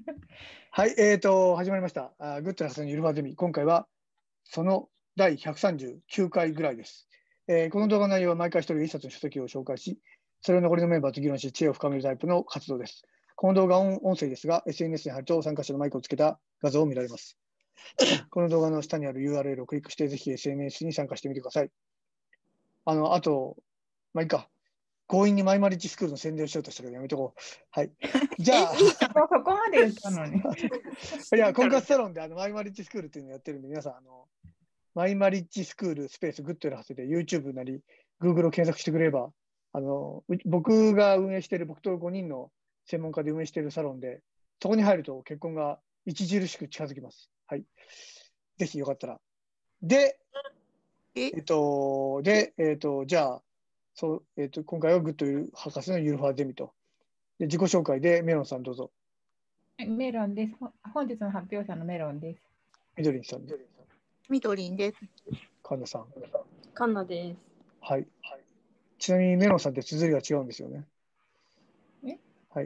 はい、始まりました。グッドな発のゆるばゼミ。今回はその第139回ぐらいです。この動画の内容は毎回一人一冊の書籍を紹介し、それを残りのメンバーと議論し、知恵を深めるタイプの活動です。この動画は音声ですが、SNS に貼ると参加者のマイクをつけた画像を見られます。この動画の下にある URL をクリックして、ぜひ SNS に参加してみてください。あと、まあいいか。強引にマイマリッジスクールの宣伝をしようとしたけどやめとこう。はい。じゃあ、 もうそこまで言ったのに。 いや、婚活サロンでマイマリッジスクールっていうのをやってるんで、皆さん、マイマリッジスクールスペースグッドなはずで YouTube なり Google を検索してくれれば、僕が運営している、僕と5人の専門家で運営しているサロンで、そこに入ると結婚が著しく近づきます。はい。ぜひよかったら。で、じゃあ、今回はグッド博士のゆるファーゼミと。で、自己紹介でメロンさんどうぞ。 メロンです。本日の発表者のメロンです。 みどりんさん。 みどりんです。 神田さん。 かんなです。 はい。ちなみにメロンさんって綴りが違うんですよね。はい。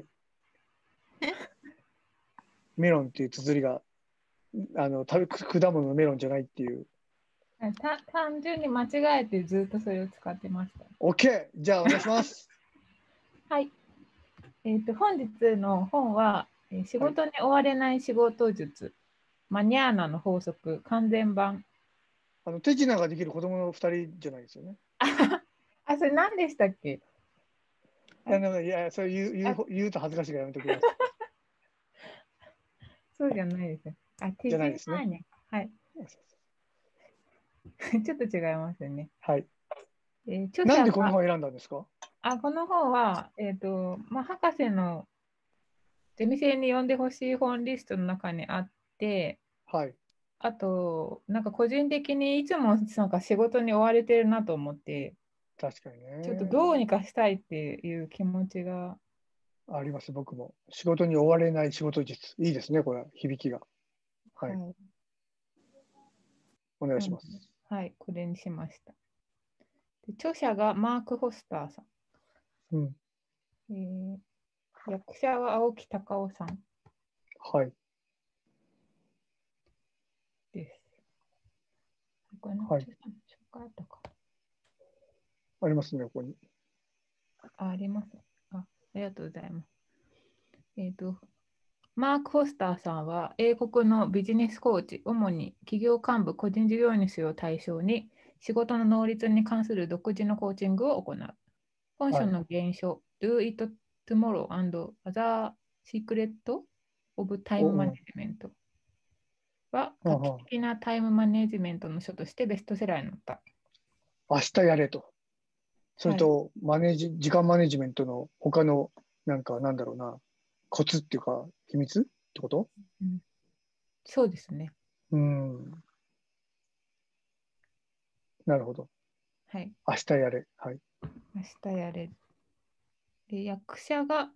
メロンっていう綴りが、果物のメロンじゃないっていう。 単純に間違えてずっとそれを使ってました。 OK! じゃあお願いします。 はい。本日の本は、仕事に追われない仕事術、マニャーナの法則、完全版。 手品ができる子供の2人じゃないですよね。 それ何でしたっけ？ いや、それ言うと恥ずかしいからやめてください。 そうじゃないですよ。手じゃないですね。 ね。はい。ちょっと違いますよね。 はい。 著者がなんでこの本を選んだんですか？ この本は、博士のゼミ生に読んでほしい本リストの中にあって、 はい。 あと、なんか個人的にいつもなんか仕事に追われてるなと思って、 確かにね。 ちょっとどうにかしたいっていう気持ちが。 あります、僕も。仕事に追われない仕事術。いいですね、これ、響きが。はい。お願いします。 はい、これにしました。で著者がマーク・ホスターさん。役者は青木隆夫さん。 はい。 です。これのはい。 紹介あったか。 ありますね、ここに。 あります。ありがとうございます。マーク・ホスターさんは英国のビジネスコーチ、主に企業幹部、個人事業主を対象に仕事の能率に関する独自のコーチングを行う。本書の原書、Do It Tomorrow and Other Secret of Time Management は画期的なタイムマネジメントの書としてベストセラーになった。 明日やれと。それと、時間マネジメントの他の、なんだろうな、コツっていうか、秘密ってこと？ そうですね。 なるほど。 はい。 明日やれ。はい。 明日やれ。で、役者が、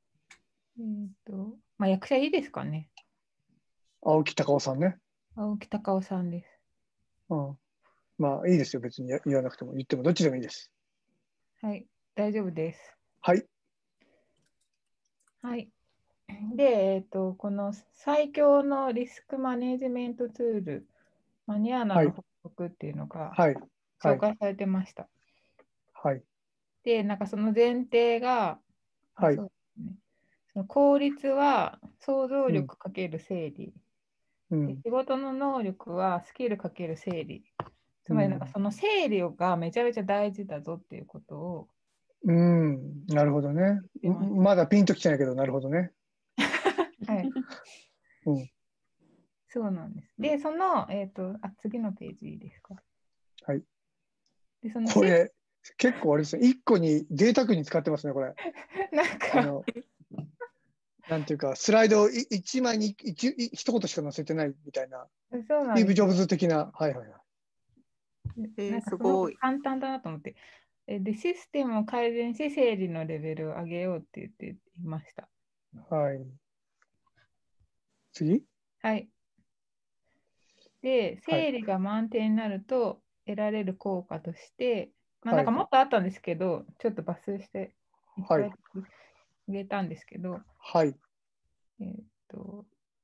役者いいですかね。 青木隆夫さんね。 青木隆夫さんです。 まあ、いいですよ。別に言わなくても、言っても、どっちでもいいです。 はい、大丈夫です。 はい。 はい。で、この最強のリスクマネジメントツール、マニアーナの法則っていうのが紹介されてました。 はい。 で、なんかその前提が、 はい。 そうですね、その効率は想像力かける整理、で仕事の能力はスキルかける整理。つまりなんかその整理がめちゃめちゃ大事だぞっていうことを。 なるほどね。まだピンときてないけど、なるほどね。 はい。そうなんです。で、その、次のページいいですか。 はい。 でそのこれ、結構あれですね。1個に贅沢に使ってますね、これ。 なんかなんていうか、スライドを1枚に一言しか載せてないみたいな。 そうなんです。 スティーブ・ジョブズ的な。はいはいはい。 なんかすごい簡単だなと思って。で、システムを改善し、整理のレベルを上げようって言っていました。 はい。次？ はい。で、整理が満点になると得られる効果として、なんかもっとあったんですけど、ちょっと抜粋していっぱいあげたんですけど、 はい。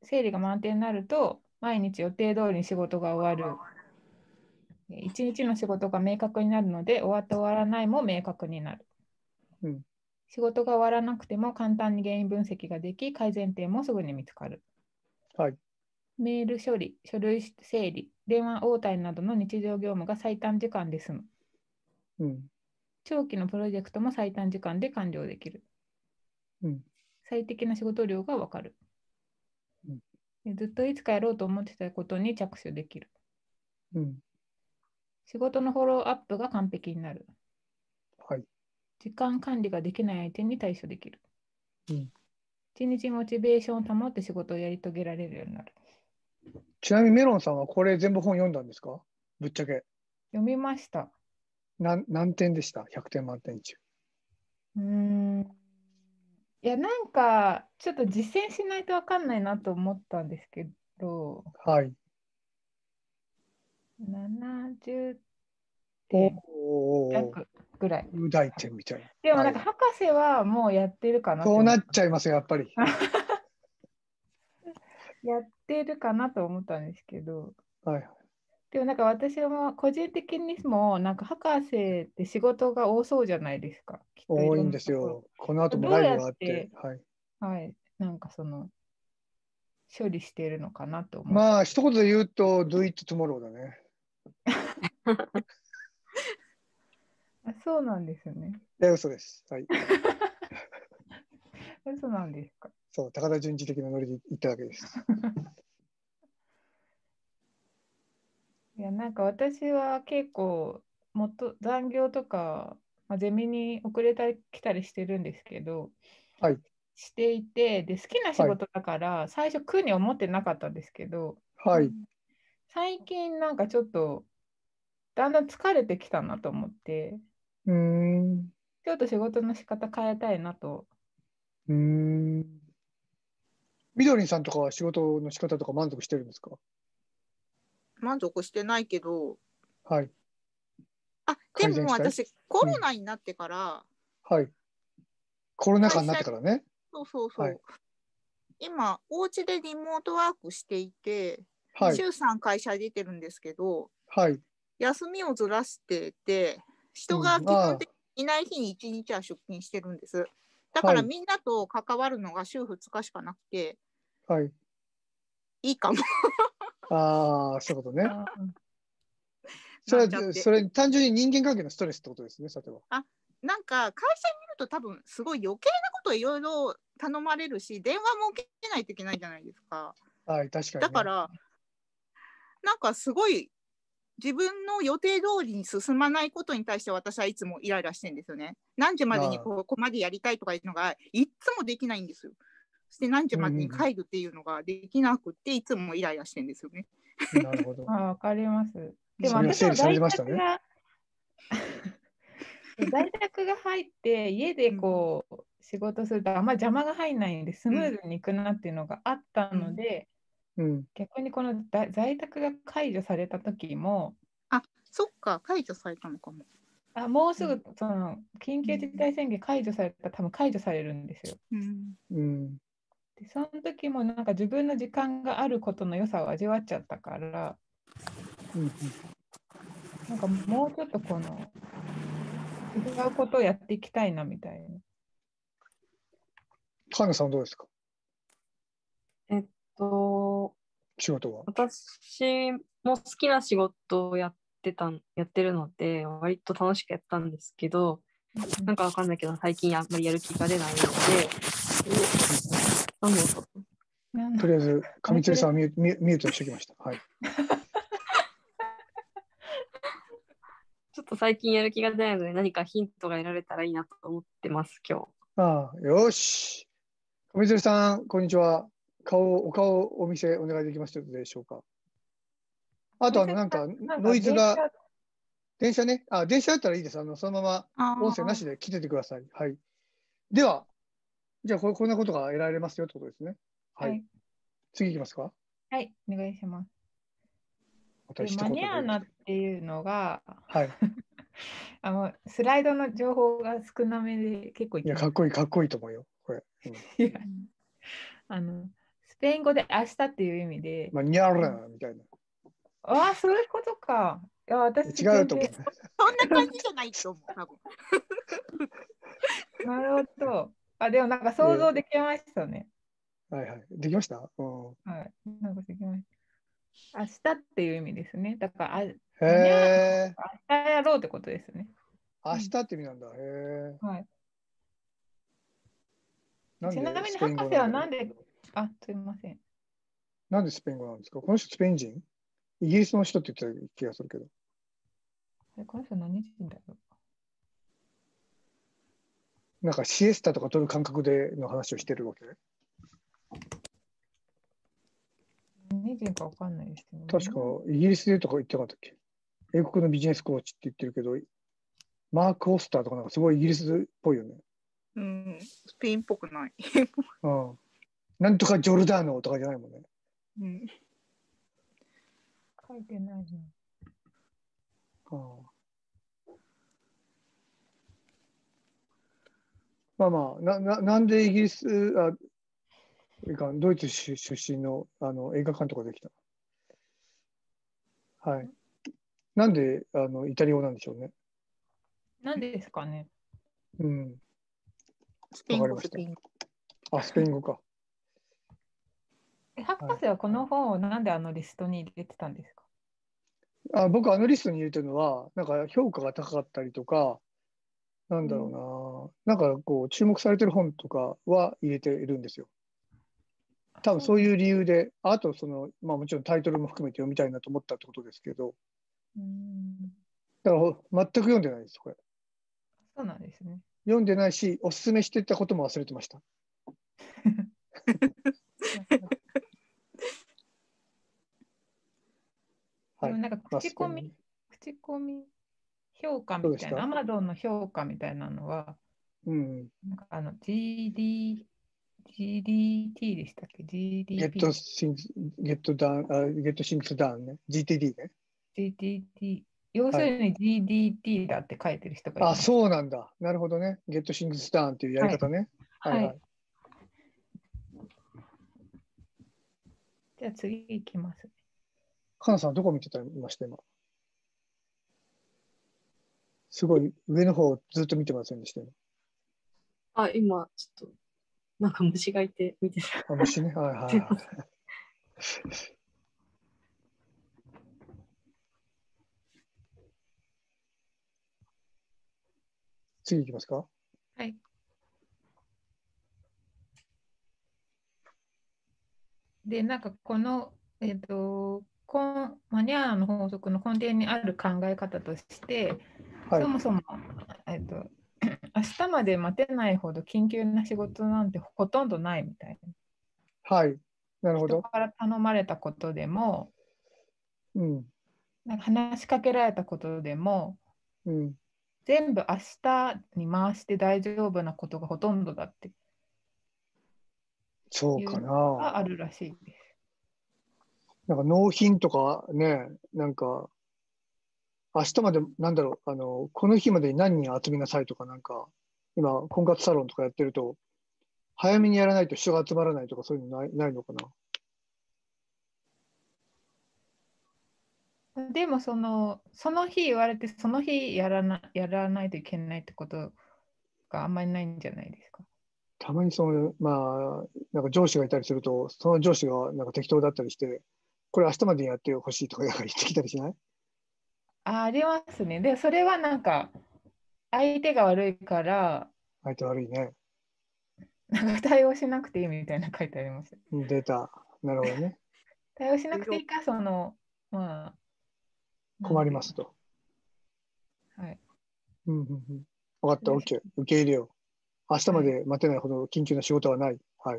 整理が満点になると、毎日予定通りに仕事が終わる。一日の仕事が明確になるので、終わった終わらないも明確になる。 うん。 仕事が終わらなくても簡単に原因分析ができ、改善点もすぐに見つかる。 はい。 メール処理、書類整理、電話応対などの日常業務が最短時間で済む。 うん。 長期のプロジェクトも最短時間で完了できる。 うん。 最適な仕事量がわかる。 うん。 ずっといつかやろうと思ってたことに着手できる。 うん。 仕事のフォローアップが完璧になる。 はい。 時間管理ができない相手に対処できる。 うん。 一日モチベーションを保って仕事をやり遂げられるようになる。 ちなみにメロンさんはこれ全部本読んだんですか？ぶっちゃけ。 読みました。 何点でした？ 100 点満点中。 いや、なんか、ちょっと実践しないと分かんないなと思ったんですけど、 はい。 70 お点お、 弱ぐらい。 雄大点みたいな。 でもなんか、 はい。 博士はもうやってるかなってそうなっ思った。 ちゃいますよ、やっぱり。 やってるかなと思ったんですけど、 はい。 でもなんか私も個人的にも、なんか博士って仕事が多そうじゃないですか。きっといろ多いんんなところ。 ですよ。この後もライブどうやがあって。 って、 はい。 はい、なんかその、処理しているのかなと思って。 まあ、一言で言うと、do it tomorrow だね。 あ、そうなんですね。 いや、嘘です。はい。 そうなんですか。 そう、高田純次的なノリで言っただけです。 いや、なんか私は結構、もっと残業とか、ゼミに遅れたり来たりしてるんですけど、 はい。 していて、で、好きな仕はい。 事だから、最初苦に思ってなかったんですけど、 はい。 最近なんかちょっと、だんだん疲れてきたなと思って、 うーん。 ちょっと仕事の仕方変えたいなと。 うーん。みどりんさんとかは仕事の仕方とか満足してるんですか？ 満足してないけど、 はい。 で改善したい。 も私、コうん。 ロナになってから、 はい。コロナ禍になっ会社、 てからね。 そうそうはい。 そう、今、お家でリモートワークしていて、 はい。 週3会社出てるんですけど、 はい。 休みをずらしてて、人がうん。 基本的にいない日に1日は出勤してるんです。だかはい。 らみんなと関わるのが週2日しかなくて、 はい。 いいかもああ、そういうことね。 あーそれは、 なっちゃって。 それ、単純に人間関係のストレスってことですね、さては。 なんか会社にいると多分すごい余計なこといろいろ頼まれるし、電話も受けないといけないじゃないですか。 はい、確かにね。 だからなんかすごい自分の予定通りに進まないことに対して私はいつもイライラしてるんですよね。何時までにああ。 ここまでやりたいとかいうのがいつもできないんですよ。そして何時までに帰るっていうのができなくていつもイライラしてるんですよね。 うん。なるほど。 わかります。でもそれは整理され私も在てましたね。 宅が、在宅が入って家でうんこう仕事するとあんまり邪魔が入んないんでスムーズにいくなっていうのがあったので、 うん。 逆にこの在宅が解除された時も、 そっか、解除されたのかも。 もうすぐその緊急事態宣言解除されたら多分解除されるんですよ。 うん。 で、その時もなんか自分の時間があることの良さを味わっちゃったから、 うん。 なんかもうちょっとこの違うことをやっていきたいなみたいな。 カナさんはどうですか？ えっと、 仕事は。 私も好きな仕事をやってるので、割と楽しくやったんですけど、なんかわかんないけど、最近あんまりやる気が出ないので、なんだろう。 とりあえず、上鶴さんはミュートにしておきました。はい。 ちょっと最近やる気が出ないので、何かヒントが得られたらいいなと思ってます、今日。 ああ、よし。上鶴さん、こんにちは。お顔お見せお願いできますでしょうか。あと、なんか、ノイズが、電車ね。電車だったらいいです。そのまま音声なしで来ててください。はい。では、じゃあこんなことが得られますよってことですね。はい。はい、次いきますか。 はい、お願いします。 でマニアーナっていうのが、 はい、 スライドの情報が少なめで結構いや、かっこいいと思うよ、これ。 いや、 スペイン語で明日っていう意味で、 まあ、ニャーラみたいな。 ああ、そういうことか。いや、私違うと思う。 全然そんな感じじゃないと思う、多分。 なるほど。あ、でもなんか想像できましたね。 はいはい。できました？ はい。なんかできました。明日っていう意味ですね。だから、 へ間に合わえ。 明日やろうってことですね。 明日って意味なんだ。へえ。 はい。 なんちなみにでスペイン博士語なんだろう。 はなんで、あ、すみません。 なんでスペイン語なんですか？この人スペイン人？イギリスの人って言ってた気がするけど。 この人何人だろなんかシエスタとか取る感覚での話をしてるわけ？ う。何人かわかんないですけど。 確かイギリスでとか言ってなかったっけ？英国のビジネスコーチって言ってるけど、マーク・オスターとかなんかすごいイギリスっぽいよね。 うん、スペインっぽくない。 うん。なんとかジョルダーノとかじゃないもんね。 うん、 書いてないな。 まあまあ、なんでイギリス、ドイツ出身の、映画監督ができた？はい。なんでイタリア語なんでしょうね。 なんでですかね。 うん。 スペイン語、 わかりましたスペイン語。 あ、スペイン語か。 博士はこの本をなんであのリストに入れてたんですか？ 僕、リストに入れてるのは、なんか評価が高かったりとか、なんだろうな、なんかこう、注目されてる本とかは入れているんですよ。多分そういう理由で、あとまあもちろんタイトルも含めて読みたいなと思ったってことですけど、だから全く読んでないです、これ。 そうなんですね。 読んでないし、おすすめしてたことも忘れてました。 でもなんかまあ口コミ、評価みたいな、 そうですか？ アマゾンの評価みたいなのは、 うん。 なんかGDT でしたっけ？ ゲッ GDP、 トシングス、ゲットダウン、ゲットシングスダウンね。GTD ね。 GDT、要すはい。 るに GDT だって書いてる人がいあ、 ます。 そうなんだ。なるほどね。ゲットシングスダウンっていうやりはい。 方ね。はいはい。 はい。 じゃあ次いきます。 かなさんどこ見てたました今？すごい上の方ずっと見てませんでした今。 あ、今、ちょっと、なんか虫がいて見てた。 あ、虫ね。はいはいはい。次いきますか？ はい。で、なんかこの、マニャーの法則の根底にある考え方として、 はい。 そもそも、明日まで待てないほど緊急な仕事なんてほとんどないみたいな。 はい。なるほど。 人から頼まれたことでも、 うん。 なんか話しかけられたことでも、 うん。 全部明日に回して大丈夫なことがほとんどだっていうのそうかな。 があるらしいです。 なんか納品とかね、なんか明日まで、なんだろう、この日までに何人集めなさいとか、なんか、今、婚活サロンとかやってると、早めにやらないと人が集まらないとか、そういうのないのかな。 でもその日言われて、その日やらないといけないってことがあんまりないんじゃないですか。 たまにまあ、なんか上司がいたりすると、その上司がなんか適当だったりして、これ明日までにやってほしいとか言ってきたりしない？ ありますね。で、それはなんか、相手が悪いから、 相手悪いね。 なんか対応しなくていいみたいな書いてありました。 データ。なるほどね。 対応しなくていいか、まあ、 困りますと。 はい。 うんうんうん。分かった、OK。受け入れよう。明日まで待てないほど緊急な仕事はない。はい。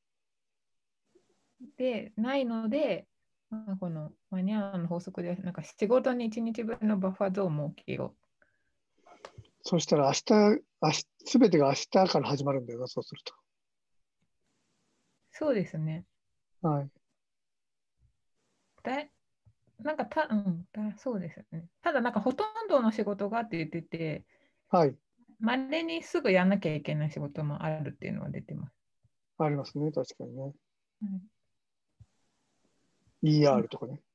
で、ないので、まあこのマニャーの法則で、なんか仕事に1日分のバッファゾーンを設けよそしたらすべてが明日から始まるんだよな、そうすると。 う。そうですね。 はい。 だなんかそうですよね。ただ、なんかほとんどの仕事がって言ってて、 はい。 まれにすぐやんなきゃいけない仕事もあるっていうのは出てます。 ありますね、確かにね。 うん、 ER とかね。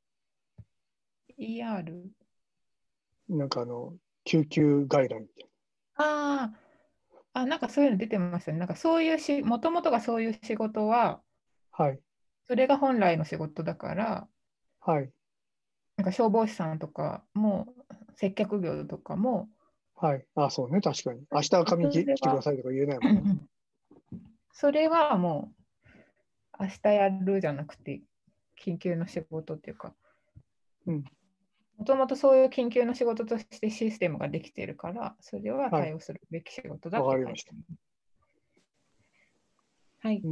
ER。 なんか救急外来みたいああ、なんかそういうの出てましたね。なんかそういうもともとがそういう仕事は、 な。はい。 それが本来の仕事だから、 はい。 なんか消防士さんとかも、接客業とかも、 はい。あ、そうね。確かに。明日は髪それは、 切ってくださいとか言えないもんね。 それはもう、明日やるじゃなくて、緊急の仕事っていうか、 うん。 もともとそういう緊急の仕事としてシステムができているから、それははい。 対応するべき仕事だっわかりました。 て書いてある。はい。 うん。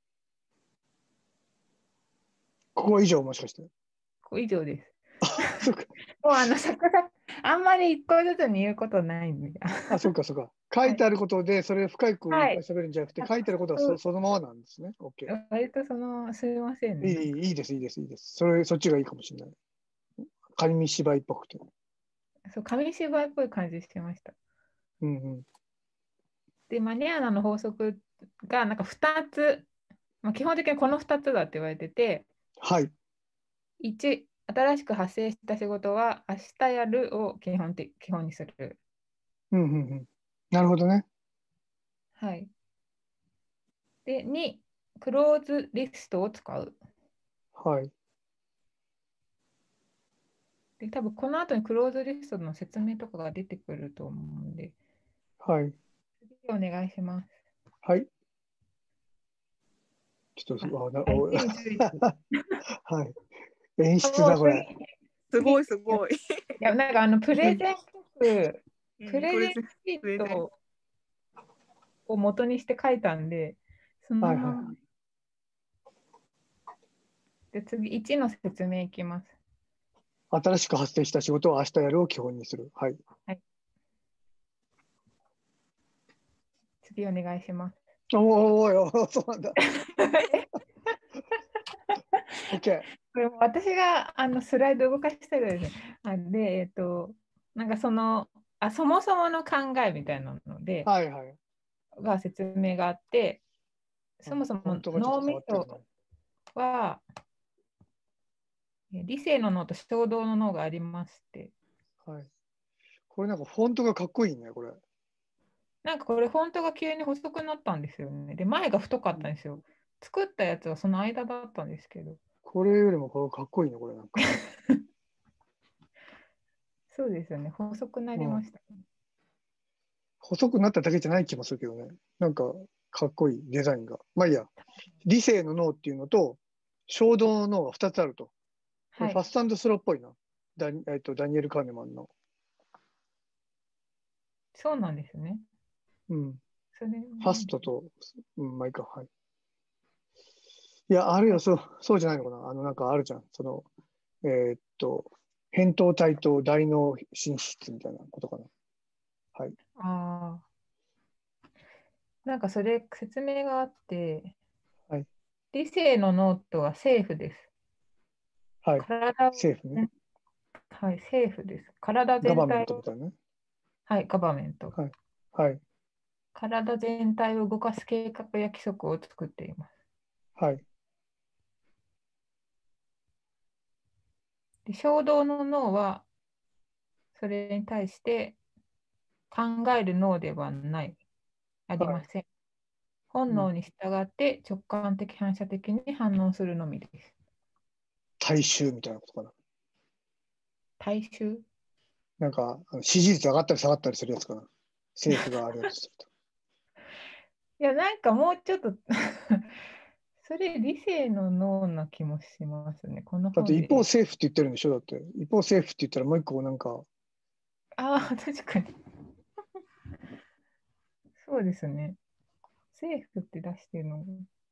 ここは以上もしかして。 これ以上です。 そうか。 もうサクサク、あんまり一個ずつに言うことないんで。 あ、そうか、そうか。書いてあることで、それ深くいっはい。 ぱい喋るんじゃなくて、書いてあることはそのままなんですね。OK。 割とすみませんね。 いいです、いいです、いいです。そっちがいいかもしれない。紙芝居っぽくて。 そう、紙芝居っぽい感じしてました。 うんうん。 で、マニアーナの法則がなんか2つ、基本的にこの2つだって言われてて、 はい。 1、新しく発生した仕事は明日やるを基本にする。 うんうんうん。なるほどね。 はい。で、2、クローズリストを使う。 はい。 で、多分この後にクローズリストの説明とかが出てくると思うんで、 はい。 次お願いします。 はい。ちょっあ、 と、 相手について。 はい。演出だ、こもうれ。 すごい次、 すごい。 いや、なんかプレゼン曲、プこれレゼンシートを元にして書いたんで、そのはいはい。 まま。で、次、1の説明いきます。 新しく発生した仕事を明日やるを基本にする。はい。 はい。次お願いします。 そうなんだ。OK。 これも私がスライド動かしたぐらいですね。なんかそもそもの考えみたいなので、 はいはい。 説明があって、そもそもフォントがちょっ脳みと変わってるね。 そは、理性の脳と衝動の脳がありまして、 はい。これなんかフォントがかっこいいね、これ。 なんかこれ、フォントが急に細くなったんですよね。で、前が太かったんですよ。作ったやつはその間だったんですけど。 これよりもこれかっこいいね、これなんか。 そうですよね。細くなりましたね。 細くなっただけじゃない気もするけどね。なんかかっこいいデザインが。まあいいや。理性の脳っていうのと衝動の脳が2つあると。こはい。 れファスト&スローっぽいな。ダニエル・カーネマンの。 そうなんですね。 うん。 それファストと、まあいいか。はい。いや、あるいはそうじゃないのかな。なんかあるじゃん。えーっと、扁桃体と大脳進出みたいなことかな。はい。 ああ。なんかそれ説明があって、 はい。 理性のノートはセーフです。 はい。 体を、 政府ね。 はい、セーフです。体ガバメン全体を、 トみたいなね。 はい、ガバメント。 はい。はい。 体全体を動かす計画や規則を作っています。 はい。 で、衝動の脳は、それに対して考える脳ではない、ありはい。 ません。本うん。 能に従って直感的反射的に反応するのみです。 大衆みたいなことかな。 大衆。 なんか、支持率上がったり下がったりするやつかな。政府があるやつすると。 いや、なんかもうちょっとそれ理性の脳な気もしますね。このだって本で。 一方政府って言ってるんでしょだって。一方政府って言ったらもう一個なんか、 ああ、確かに。そうですね。政府って出してるのが。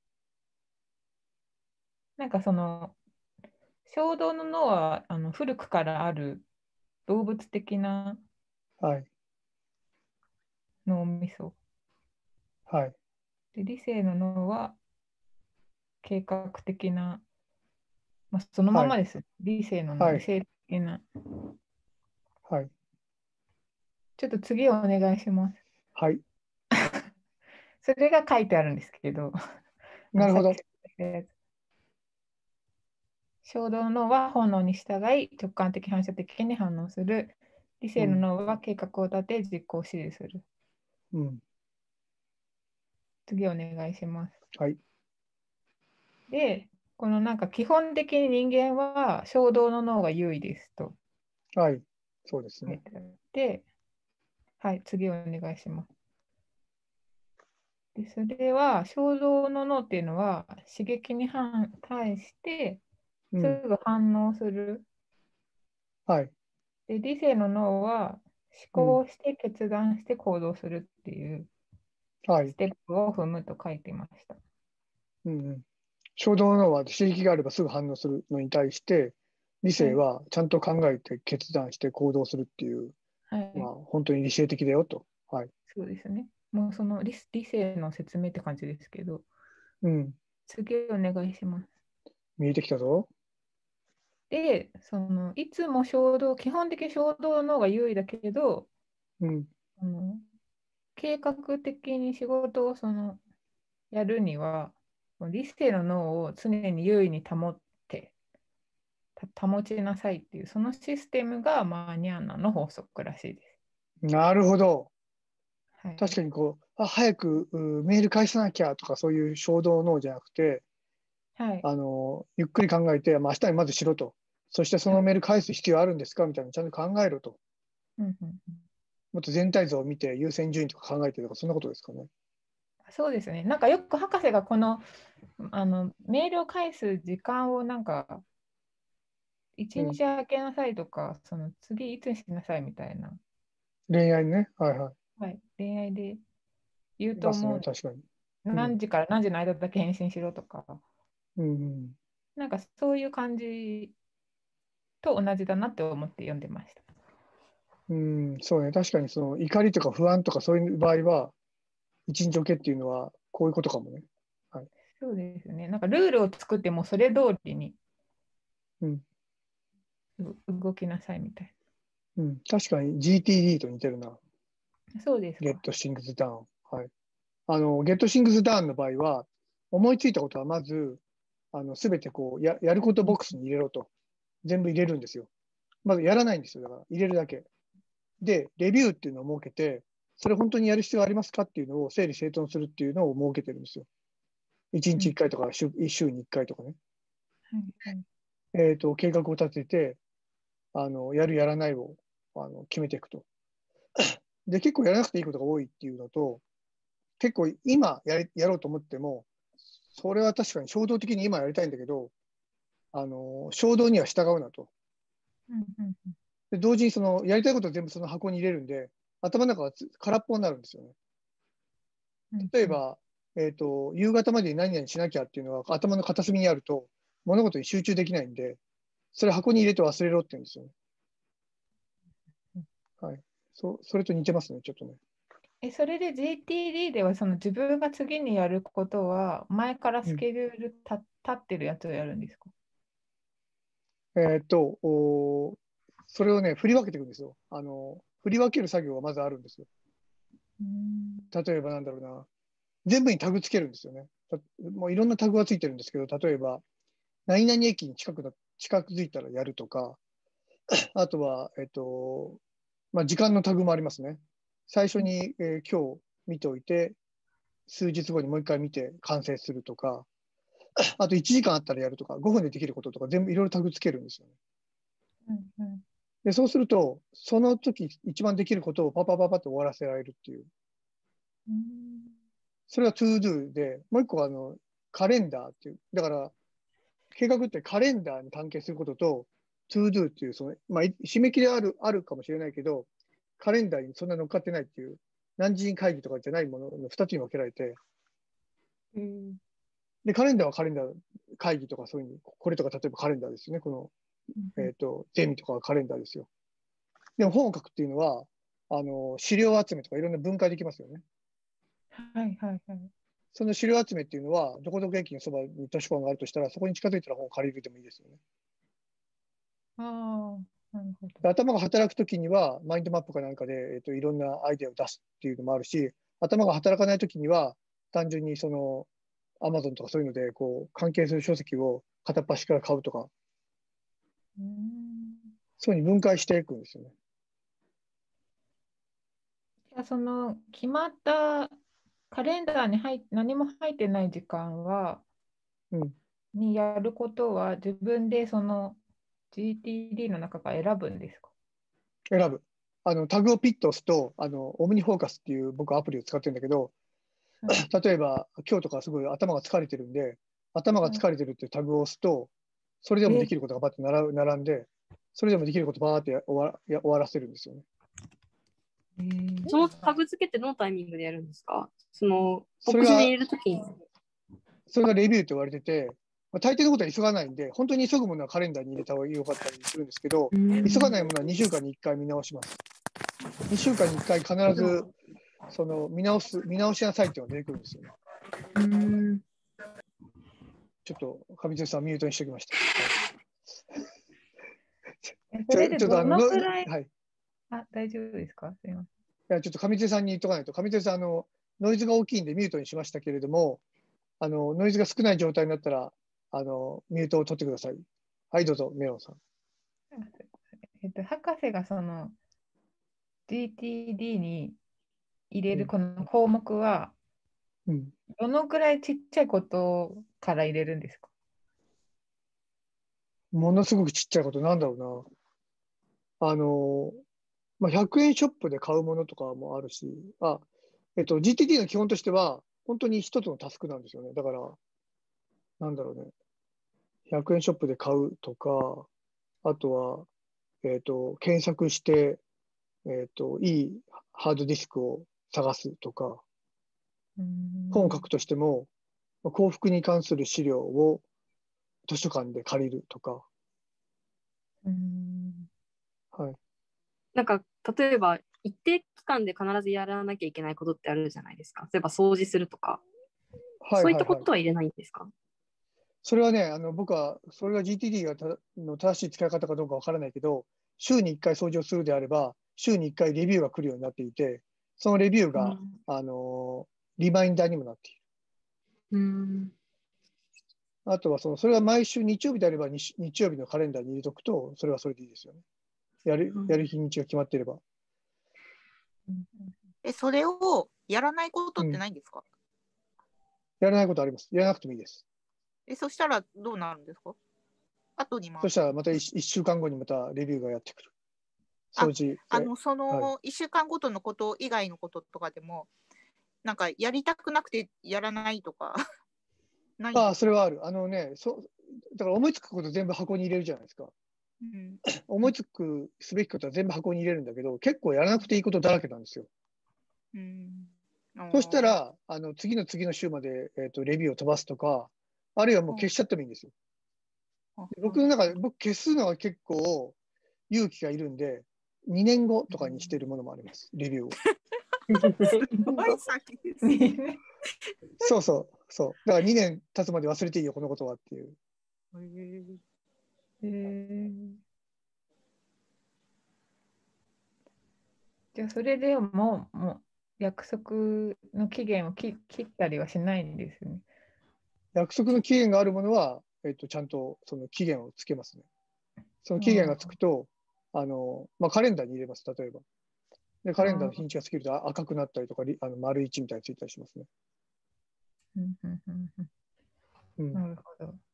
なんか衝動の脳は古くからある動物的なはい。 脳みそ。 はい。 で、理性の脳は計画的な、そのまはい。 まです。理性の脳、 はい。 理性的な。 はい。 ちょっと次お願いします。 はい。 それが書いてあるんですけど、 なるほど。 さっき説明したやつ。 衝動の脳は本能に従い直感的反射的に反応する。理性の脳は計画を立て実行を指示する。 うん。 次お願いします。 はい。 で、このなんか基本的に人間は衝動の脳が優位ですとはい。そうですね。 書いてあって、はい、次お願いします。で、それは衝動の脳っていうのは刺激に対してすうん。 ぐ反応する。 はい。 で、理性の脳はうん。 思考して決断して行動するっていうはい。 ステップを踏むと書いていました。 うんうん。衝動の脳は刺激があればすぐ反応するのに対して、理性はちゃんと考えて決断して行動するっていう、 はい、 まあ、本当に理性的だよと。はい。 そうですね。もうその理性の説明って感じですけど、 うん。 次お願いします。 見えてきたぞ。 で、いつも基本的に衝動の方が優位だけど、 うん。 あの計画的に仕事をやるには、理性の脳を常に優位に保ちなさいっていう、そのシステムがマーニャーナの法則らしいです。 なるほど。 はい。 確かに早くメール返さなきゃとかそういう衝動脳じゃなくて、 はい。 ゆっくり考えて、まあ、明日にまずしろと。そしてそはい。 のメール返す必要あるんですかみたいなのちゃんと考えろと。 うんうんうん、 もっと全体像を見て優先順位とか考えてとか、そんなことですかね。 そうですね。なんかよく博士がメールを返す時間をなんか、一うん。 日空けなさいとか、次いつにしなさいみたいな、 恋愛ね。はいははい、恋愛で言うい。いますね。 と思う。 確かに。うん。 何時から何時の間だけ返信しろとか、 うん。 なんかそういう感じと同じだなって思って読んでました。 うん。そうね。確かに怒りとか不安とかそういう場合は、一日置けっていうのは、こういうことかもね。はい。 そうですね。なんかルールを作ってもそれ通りにうん。 動きなさいみたいうん。確かに GTD と似てるな。 な。そうですか。 Get Things Done。はい。Get Things Done の場合は、思いついたことはまず、すべてやることボックスに入れろと。全部入れるんですよ。まずやらないんですよ。だから、入れるだけ。で、レビューっていうのを設けて、それ本当にやる必要ありますかっていうのを整理整頓するっていうのを設けてるんですよ。1日1回とか週に1回とかね。 はいはい、 計画を立てて、やるやらないを決めていくと。で、結構やらなくていいことが多いっていうのと、結構今やろうと思っても、それは確かに衝動的に今やりたいんだけど、衝動には従うなと。 うんうんで、同時にやりたいことを全部その箱に入れるんで、頭の中が空っぽになるんですよね。 うん例えば、夕方までに何々しなきゃっていうのが頭の片隅にあると、物事に集中できないんで、それ箱に入れて忘れろって言うんですよね。はい。それと似てますね、ちょっとね。 それで GTD では自分が次にやることは前からうん。 スケジュール立ってるやつをやるんですか？ えーっと、おそれをね、振り分けていくんですよ。振り分ける作業がまずあるんですよ。 うん、 例えばなんだろうな。全部にタグつけるんですよね。もういろんなタグがついてるんですけど、例えば、何々駅に近づいたらやるとか、あとは、まあ、時間のタグもありますね。最初に、今日見ておいて、数日後にもう一回見て完成するとか、あと1時間あったらやるとか、5分でできることとか、全部いろいろタグつけるんですよね。 うんうんで、そうすると、その時一番できることをパパパパって終わらせられるっていう。 うんそれが to do で、もう一個はカレンダーっていう。だから、計画ってカレンダーに関係することと、to do っていう、まあ、締め切りあるかもしれないけど、カレンダーにそんな乗っかってないっていう、何時会議とかじゃないものの2つに分けられて、 うんで、カレンダーはカレンダー会議とかそういうに、これとか例えばカレンダーですよね。ゼミとかはカレンダーですよ。でも本を書くっていうのは、資料集めとかいろんな分解できますよね。 はいはいはい。 その資料集めっていうのは、どこどこ駅のそばに図書館があるとしたら、そこに近づいたら本を借りるでもいいですよね。 ああ、なるほど。 で頭が働くときには、マインドマップかなんかで、いろんなアイデアを出すっていうのもあるし、頭が働かないときには、単純にアマゾンとかそういうので、関係する書籍を片っ端から買うとか、 そういうふうに分解していくんですよね。 じゃあその決まったカレンダーに何も入ってない時間にやることは自分でその GTD の中から選ぶんですか？ 選ぶ。タグをピッと押すと、オムニフォーカスっていう僕アプリを使ってるんだけど、例えば今日とかすごい頭が疲れてるんで、頭が疲れてるっていうタグを押すと、それでもできることがバッと並んで、それでもできることバーって終わらせるんですよね。 そのタグ付けってどのタイミングでやるんですか？そのボッそれがクスに入れるときに。 それがレビューと言われてて、大抵のことは急がないんで、本当に急ぐものはカレンダーに入れた方が良かったりするんですけど、急がないものは2週間に1回見直します。2週間に1回必ずその見直しなさいっていうのが出てくるんですよね。ちょっと上地さんミュートにしておきました。 それでどのくらい、 はい、 大丈夫ですか？すいません。 いやちょっと上地さんに言っとかないと、上地さんノイズが大きいんでミュートにしましたけれども、ノイズが少ない状態になったらミュートを取ってください。はい、どうぞ、メロンさん。 博士がその GTD に入れるこの項目は、どのくらいちっちゃいことから入れるんですか？ ものすごくちっちゃいことなんだろうな。100円ショップで買うものとかもあるし、GTD の基本としては、本当に一つのタスクなんですよね。だから、なんだろうね。100円ショップで買うとか、あとは、検索して、いいハードディスクを探すとか、本を書くとしても、幸福に関する資料を図書館で借りるとか。はい。 なんか、例えば、一定期間で必ずやらなきゃいけないことってあるじゃないですか。例えば、掃除するとか。そういったことは入れないんですか？ それはね、僕は、それが GTD の正しい使い方かどうかわからないけど、週に1回掃除をするであれば、週に1回レビューが来るようになっていて、そのレビューが、リマインダーにもなっている。あとはそれが毎週日曜日であれば日曜日のカレンダーに入れておくと、それはそれでいいですよね。やる日にちが決まっていれば。 それをやらないことってないんですか？ やらないことあります。やらなくてもいいです。 そしたらどうなるんですか？後にそしたらまた1週間後にまたレビューがやってくる。掃除。 その1週間ごとのこと以外のこととかでも、なんかやりたくなくてやらないとかない？ それはある。だから思いつくこと全部箱に入れるじゃないですか。思いつくすべきことは全部箱に入れるんだけど、結構やらなくていいことだらけなんですよ。そしたら、次の週まで、レビューを飛ばすとか、あるいはもう消しちゃってもいいんですよ。僕消すのは結構勇気がいるんで、2年後とかにしているものもあります、レビューを。そう。だから2年経つまで忘れていいよ、このことはっていう。 じゃあそれでもう約束の期限を切ったりはしないんですね。 約束の期限があるものは、ちゃんとその期限をつけますね。その期限がつくと、カレンダーに入れます、例えば。で、カレンダーの日にちが過ぎると赤くなったりとか、丸1みたいについたりしますね。 なるほど。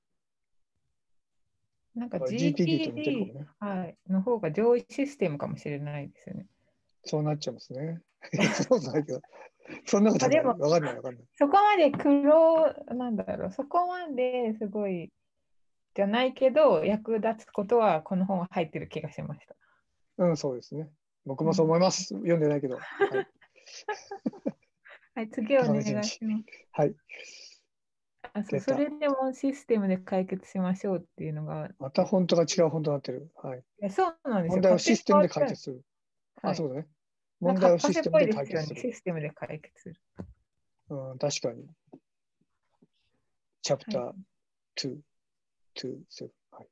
なんか GTD と似てるかもね。 の方が上位システムかもしれないですよね。 そうなっちゃいますね。そうじゃないけど、そんなことない。わかんない。 そこまでなんだろう、そこまですごいじゃないけど、役立つことはこの本は入ってる気がしました。 そうですね。僕もそう思います。読んでないけど。 はい、次お願いします。 はい。 それでもシステムで解決しましょうっていうのが。 また本当が違う本当になってる。はい。 そうなんですよ。 問題をシステムで解決する。そうだね。問題をシステムで解決する。 システムで解決する。 確かに。チャプター2、7。はい。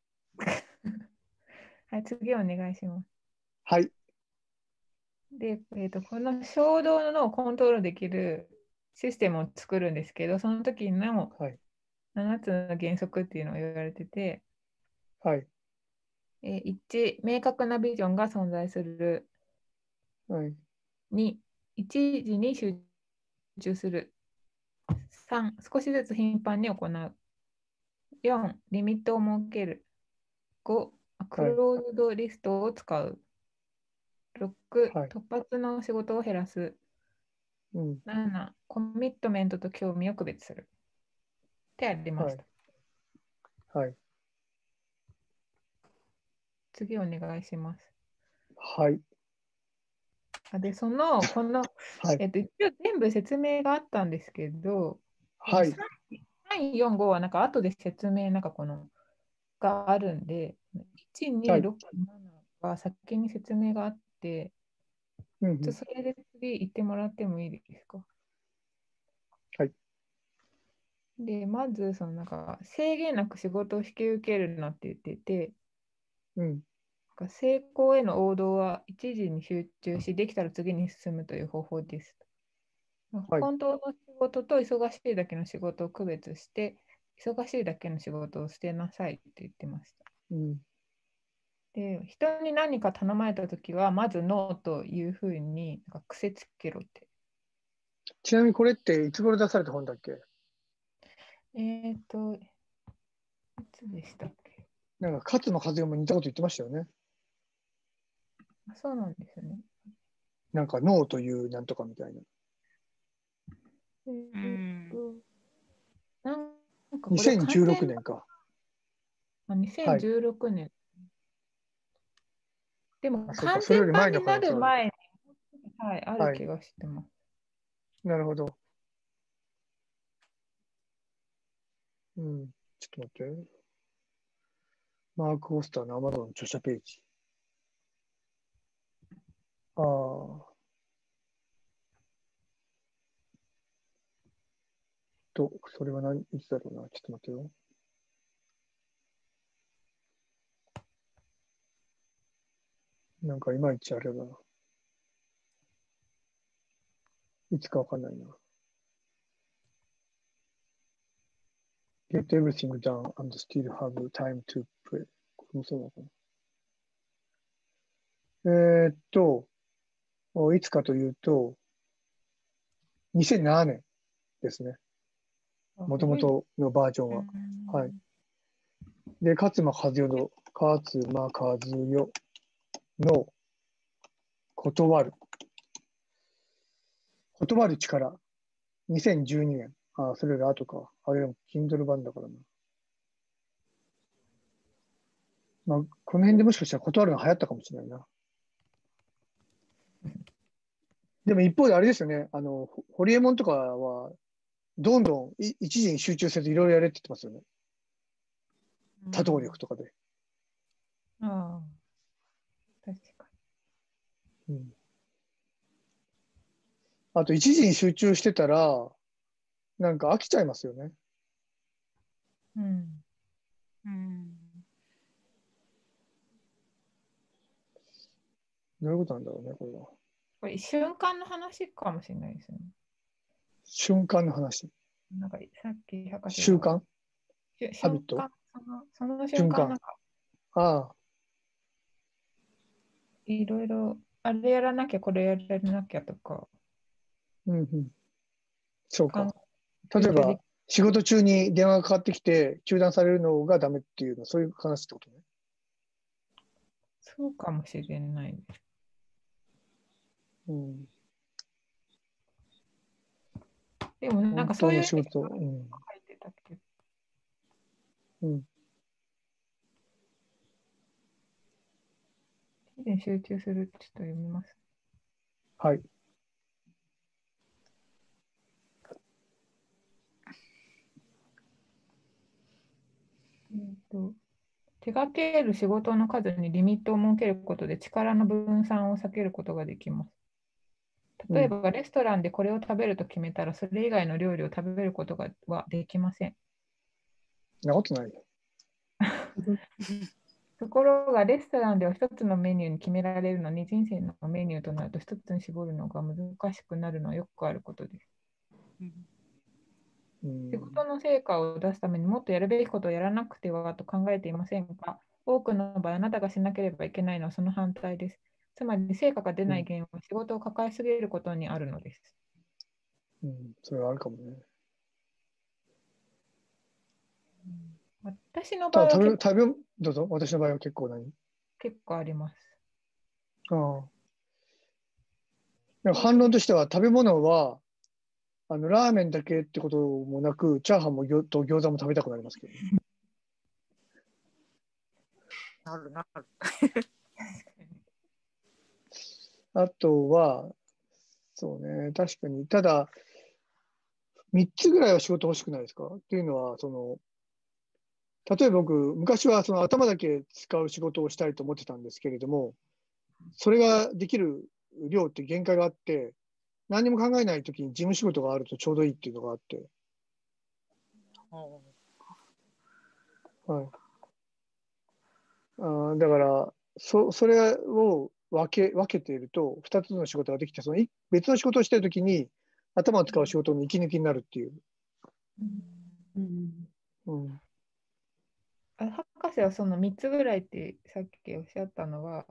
はい、次お願いします。 はい。 で、この衝動のコントロールできるシステムを作るんですけど、その時の7つの原則っていうのを言われてて、 はい。 1、明確なビジョンが存在する。 はい。 2、一時に集中する。3、少しずつ頻繁に行う。4、リミットを設ける。5、クはい。 ローズドリストを使う。6、 はい。 突発の仕事を減らす。 うん。 7、コミットメントと興味を区別する。ってありまはい。 した。 はい。 次お願いします。 はい。 で、この、 はい。 一応全部説明があったんですけど、 はい。 3、4、5はなんか後で説明があるんで、1、2、 はい。 6、7は先に説明があって、 うんうん。 それで次行ってもらってもいいですか。 はい。 で、まず、制限なく仕事を引き受けるなって言ってて、 うん。 成功への王道は一時に集中し、できたら次に進むという方法です。 はい。 本当の仕事と忙しいだけの仕事を区別して、忙しいだけの仕事を捨てなさいって言ってました。 うん。 で、人に何か頼まれたときは、まずノーというふうに癖つけろって。 ちなみにこれっていつ頃出された本だっけ？ いつでしたっけ？ なんか勝間和代も似たこと言ってましたよね。 そうなんですね。 なんかノーというなんとかみたいな。 なんかこれ完 2016 全年か。はい。 2016年。でもそうか。 完それより前の全版にな可能性があるか。 る前に、はい、あるはい。 気がしてます。 なるほど。うん。ちょっと待って。マーク・オスターの Amazon の著者ページ。ああ。それは何、いつだろうな。ちょっと待ってよ。なんかいまいちあれだな。いつかわかんないな。Get everything done and still have time to play. これもそうなのかな。いつかというと、2007年ですね。もとも古い。 とのバージョンは。はい。で、勝間和代の断る。断る力。2012年。ああ、それより後か。あれでも Kindle 版だからな。まあ、この辺でもしかしたら断るの流行ったかもしれないな。でも一方であれですよね。ホリエモンとかは、どんどん一時に集中せずいろいろやれって言ってますよね。多動力とかで。 ああ、確かうん。あと一時に集中してたら、なんか飽きちゃいますよね。 に。うん。 どういうことなんだろうね、これは。 これ、瞬間の話かもしれないですね。 瞬間の話。 なんか、さっき博士が、 習慣ハビット瞬間、その瞬間、 瞬間。ああ、 いろいろ、あれやらなきゃ、これやらなきゃとか、 うんうん。そうか。例えば、 集中でき仕事中に電話がかかってきて、中断されるのがダメっていうのは、そういう話ってことね。 そうかもしれないです。 うん。 でも、なん本かそういう意味で当の仕事。うん。 書いてたけど、 うん。 集中するってちょっと読みます。 はい。 手掛ける仕事の数にリミットを設けることで力の分散を避けることができます。例えば、レストランでこれを食べると決めたら、それ以外の料理を食べることはできません。 なことないよ。 ところが、レストランでは一つのメニューに決められるのに、人生のメニューとなると一つに絞るのが難しくなるのはよくあることです。仕事の成果を出すためにもっとやるべきことをやらなくてはと考えていませんか？ 多くの場合、あなたがしなければいけないのはその反対です。つまり、成果が出ない原因は仕事を抱えすぎることにあるのです。 それはあるかもね。 私の場合はどうぞ。私の場合は結構結構あります。 でも反論としては、食べ物は、ラーメンだけってこともなく、チャーハンもと餃子も食べたくなりますけどね。 なる。 あとは、そうね、確かに。ただ、3つぐらいは仕事欲しくないですか？っていうのは、例えば僕、昔はその頭だけ使う仕事をしたいと思ってたんですけれども、それができる量って限界があって、何にも考えないときに事務仕事があるとちょうどいいっていうのがあって、はい。だから、それを分けていると、2つの仕事ができて、別の仕事をしているときに、頭を使う仕事の息抜きになるっていう。 博士はその3つぐらいってさっきおっしゃったのは、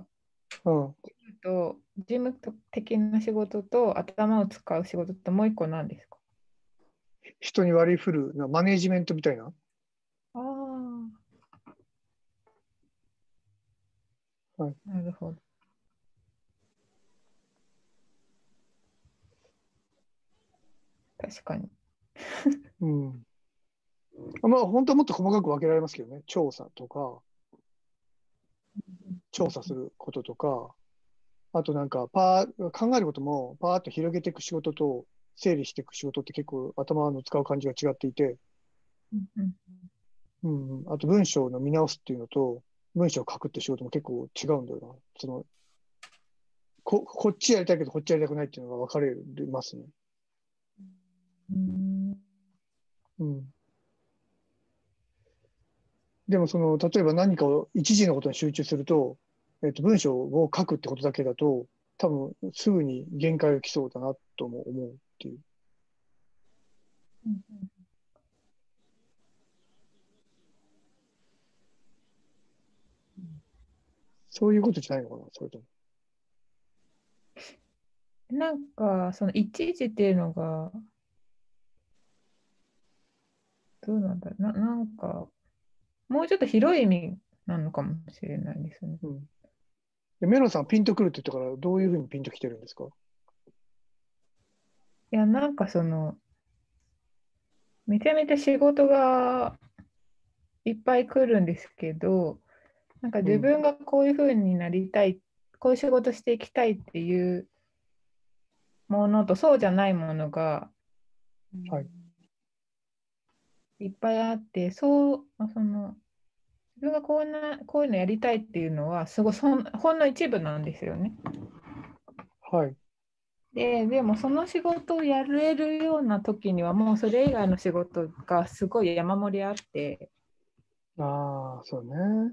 事務的な仕事と頭を使う仕事ともう一個何ですか？ 人に割り振るマネージメントみたいな。 なるほど。確かに。 まあ、本当はもっと細かく分けられますけどね。調査とか、調査することとか、あとなんか考えることもパーッと広げていく仕事と整理していく仕事って結構頭の使う感じが違っていて、あと文章の見直すっていうのと、文章を書くって仕事も結構違うんだよな。こっちやりたいけどこっちやりたくないっていうのが分かれますね。でも例えば何かを一時のことに集中すると、文章を書くってことだけだと、多分すぐに限界が来そうだなとも思うっていう。そういうことじゃないのかな、それとも。 なんか、その一時っていうのが、どうなんだろうなんか、もうちょっと広い意味なのかもしれないですね。 メロンさんピンとくるって言ったから、どういうふうにピンときてるんですか？ いや、なんかめちゃめちゃ仕事がいっぱい来るんですけど、なんか自分がこういうふうになりたい、こういう仕事していきたいっていうものとそうじゃないものがいっぱいあって、自分がこういうのやりたいっていうのはすごいほんの一部なんですよね。でもその仕事をやれるような時にはもうそれ以外の仕事がすごい山盛りあって。 そうね。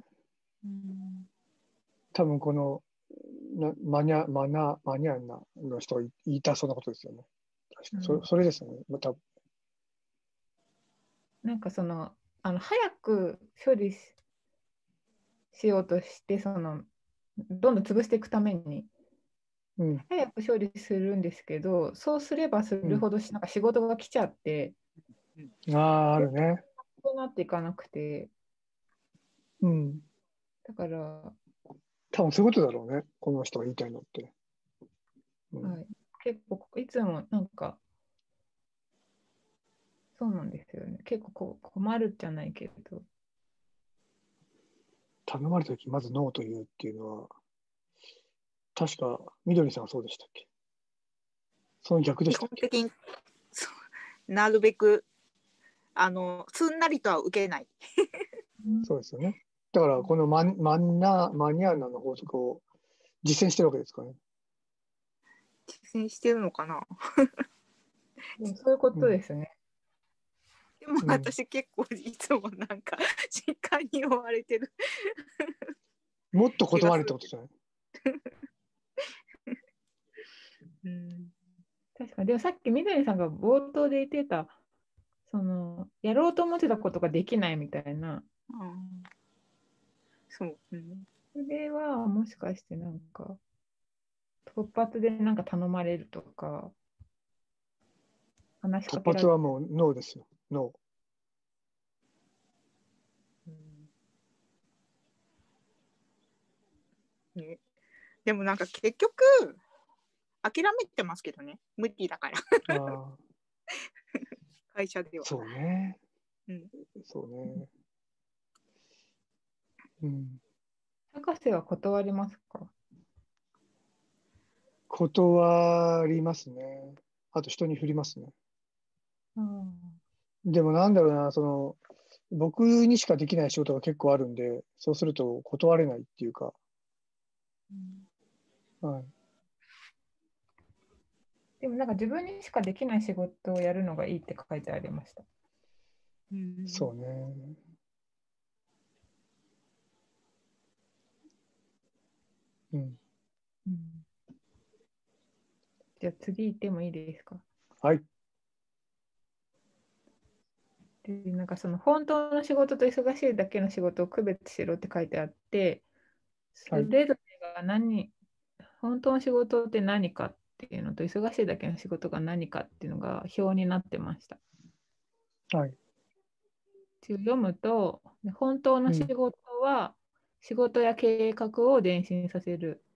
多分このマニアンの人が言いたそうなことですよね。確かそれですよね。 なんか早く処理しようとしてどんどん潰していくために早く処理するんですけど、そうすればするほどなんか仕事が来ちゃって、 あるね。 そうなっていかなくて、だから多分そういうことだろうね、この人が言いたいのって。 結構いつもなんかそうなんですよね。結構困るじゃないけど。 頼まれたときまずノーと言うっていうのは、確かみどりさんはそうでしたっけ？その逆でしたっけ？ 基本的になるべくすんなりとは受けない。 そうですよね。だからこのマニアンナの法則を実践してるわけですかね。 実践してるのかな。 そういうことですね。 でも私結構いつもなんか時間に追われてる。 もっと断れってことじゃない？ 確かに。でもさっきみどりさんが冒頭で言ってた、やろうと思ってたことができないみたいな。 そう。うん、 それはもしかしてなんか突発でなんか頼まれるとか話しか突けられる。 発はもうノーですよ。ノね、でもなんか結局諦めてますけどね、無理だからー。ああ、 会社では。 そうね。 うん、 そうね。うん。 博士は断りますか？ 断りますね。あと人に振りますね。 うん。 でもなんだろうな、僕にしかできない仕事が結構あるんで、そうすると断れないっていうか、はい。 でもなんか自分にしかできない仕事をやるのがいいって書いてありました。 うん、 そうね。うん。 うん、じゃあ次行ってもいいですか？ はい。 で、なんかその本当の仕事と忙しいだけの仕事を区別しろって書いてあって、そはい。 れぞれが本当の仕事って何かっていうのと、忙しいだけの仕事が何かっていうのが表になってました。 はい。 読むと、本当の仕うん。 事は仕事や計画を前進させる。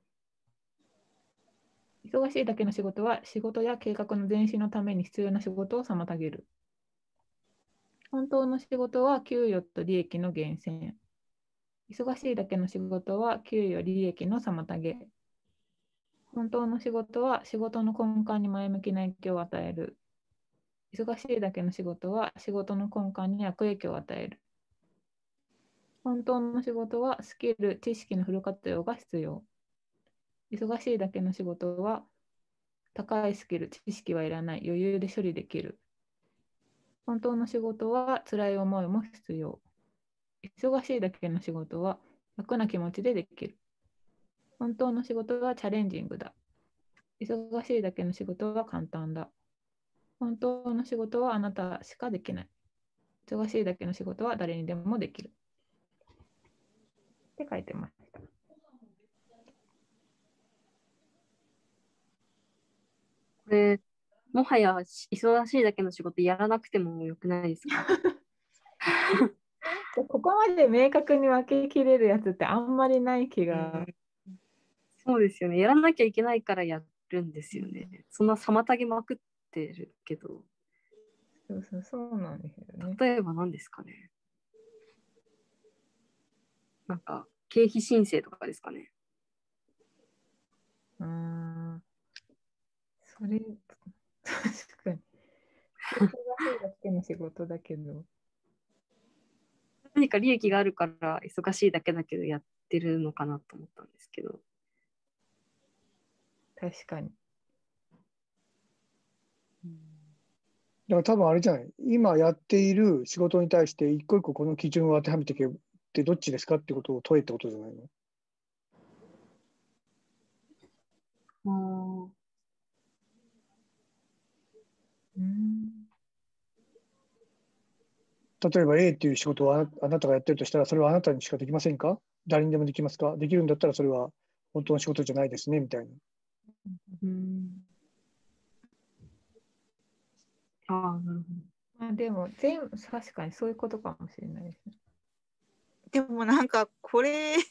忙しいだけの仕事は仕事や計画の前進のために必要な仕事を妨げる。本当の仕事は給与と利益の源泉。忙しいだけの仕事は給与、利益の妨げ。本当の仕事は仕事の根幹に前向きな影響を与える。忙しいだけの仕事は仕事の根幹に悪影響を与える。本当の仕事はスキル、知識のフル活用が必要。忙しいだけの仕事は高いスキル、知識はいらない、余裕で処理できる。本当の仕事は辛い思いも必要。忙しいだけの仕事は楽な気持ちでできる。本当の仕事はチャレンジングだ。忙しいだけの仕事は簡単だ。本当の仕事はあなたしかできない。忙しいだけの仕事は誰にでもできる。って書いてました。 これ、もはや忙しいだけの仕事やらなくてもよくないですか？ ここまで明確に分けきれるやつってあんまりない気が。 そうですよね。やらなきゃいけないからやるんですよね。そんな妨げまくってるけど、 そうなんですよね。 例えば何ですかね。なんか、経費申請とかですかね。 それ、確かに。忙しいだけの仕事だけど。 何か利益があるから忙しいだけだけどやってるのかなと思ったんですけど。 確かに。 だから多分あれじゃない。今やっている仕事に対して一個一個この基準を当てはめていけってどっちですかってことを問えってことじゃないの？ うん。 例えば A っていう仕事をあなたがやってるとしたら、それはあなたにしかできませんか？誰にでもできますか？できるんだったらそれは本当の仕事じゃないですね、みたいな。 なるほど。 でも、確かにそういうことかもしれないですね。 でもなんかこ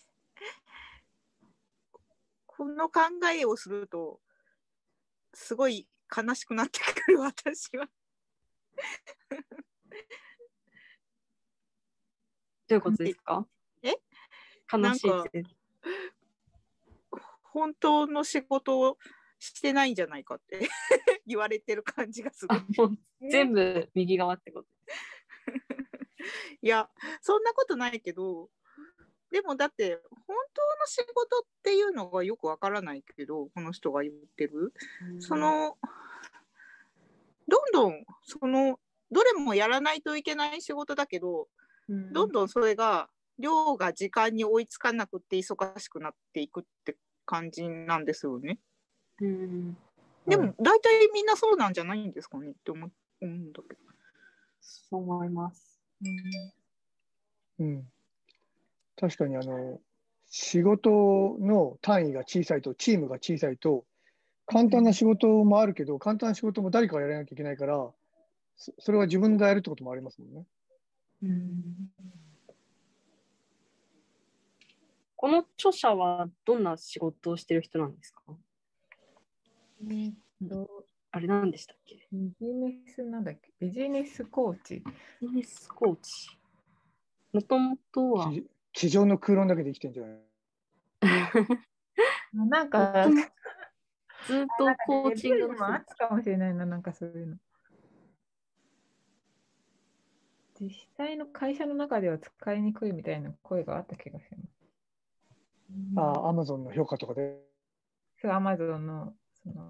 の考えをするとすごい悲しくなってくる私は。 どういうことですか？悲しいなんか本当の仕事をしてないんじゃないかって言われてる感じがすごい。 もう全部右側ってこと？ いや、そんなことないけど、でもだって本当の仕事っていうのがよくわからないけど、この人が言ってる、どんどんどれもやらないといけない仕事だけど、どんどんそれが量が時間に追いつかなくて忙しくなっていくって感じなんですよね。でも大体みんなそうなんじゃないんですかねって思うんだけど。 そう思います。 うん。 確かに仕事の単位が小さいと、チームが小さいと、簡単な仕事もあるけど、簡単な仕事も誰かがやらなきゃいけないから、それは自分でやるってこともありますもんね。 この著者はどんな仕事をしてる人なんですか？あれ何でしたっけ？ ビジネスなんだっけ？ビジネスコーチ。 ビジネスコーチ。もともとは。 机上の空論だけで生きてんじゃない？ なんか、 ずっとコーチングもあったかもしれないな、なんかそういうの。実際の会社の中では使いにくいみたいな声があった気がします。 アマゾンの評価とかで。 そう、アマゾンの、その、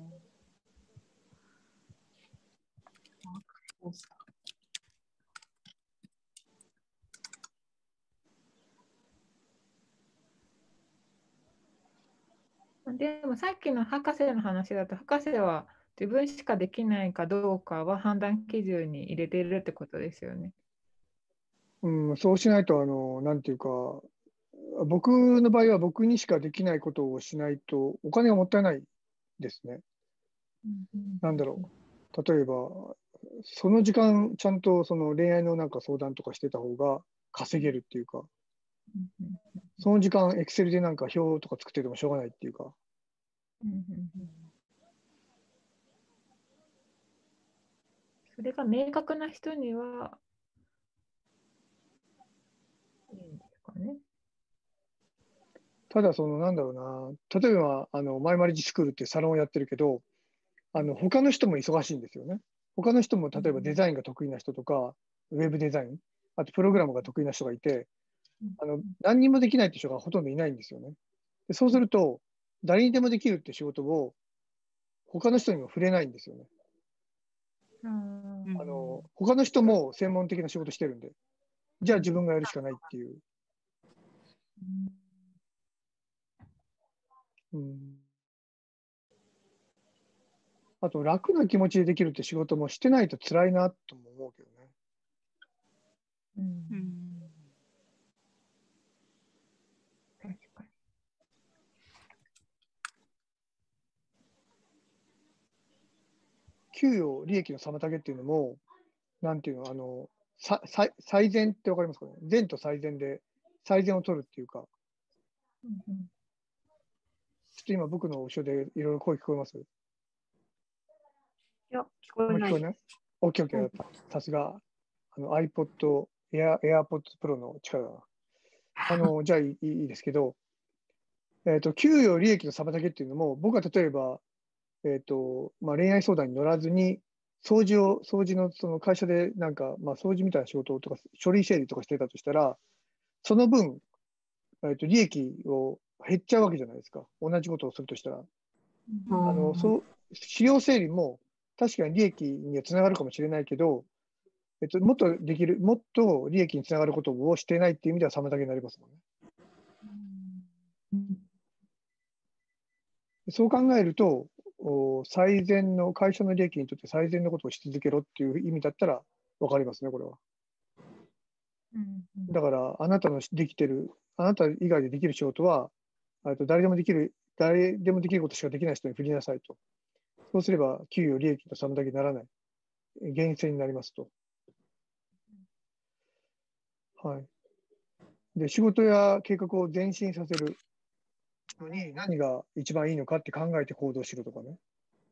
でもさっきの博士の話だと、博士は自分しかできないかどうかは判断基準に入れているってことですよね。 そうしないと、なんていうか、僕の場合は僕にしかできないことをしないとお金がもったいないですね。なんだろう。例えば、その時間ちゃんとその恋愛のなんか相談とかしてた方が稼げるっていうか、その時間エクセルでなんか表とか作っててもしょうがないっていうか。 それが明確な人にはいいんですかね。 ただ、なんだろうな、例えば、マイマリッジスクールっていうサロンをやってるけど、他の人も忙しいんですよね。他の人も、例えばデザインが得意な人とか、ウェブデザイン、あとプログラムが得意な人がいて、何にもできないって人がほとんどいないんですよね。でそうすると、誰にでもできるって仕事を、他の人にも触れないんですよね。他の人も専門的な仕事してるんで、じゃあ自分がやるしかないっていう。あと、楽な気持ちでできるって仕事もしてないと辛いなとも思うけどね。 確かに。 給与、利益の妨げっていうのも、なんていうの、最善ってわかりますかね？善と最善で、最善を取るっていうか、ちょっと今僕の後ろでいろいろ声聞こえます？ いや、聞こえない。 聞こえない？ ?OK、OK だった。さすが、iPod、AirPods Pro の力だな。じゃあいいですけど、給与、利益の妨げっていうのも、僕は例えば、恋愛相談に乗らずに、掃除のその会社でなんか、掃除みたいな仕事とか、書類整理とかしてたとしたら、その分、利益を減っちゃうわけじゃないですか。同じことをするとしたら。資料整理も確かに利益にはつながるかもしれないけど、もっと利益につながることをしてないっていう意味では妨げになりますもんね。そう考えると、最善の会社の利益にとって最善のことをし続けろっていう意味だったら分かりますね、これは。だから、あなた以外でできる仕事は、誰でもできることしかできない人に振りなさいと。そうすれば、給与、利益の妨げにならない。現実になりますと。はい。で、仕事や計画を前進させるのに何が一番いいのかって考えて行動しろとかね。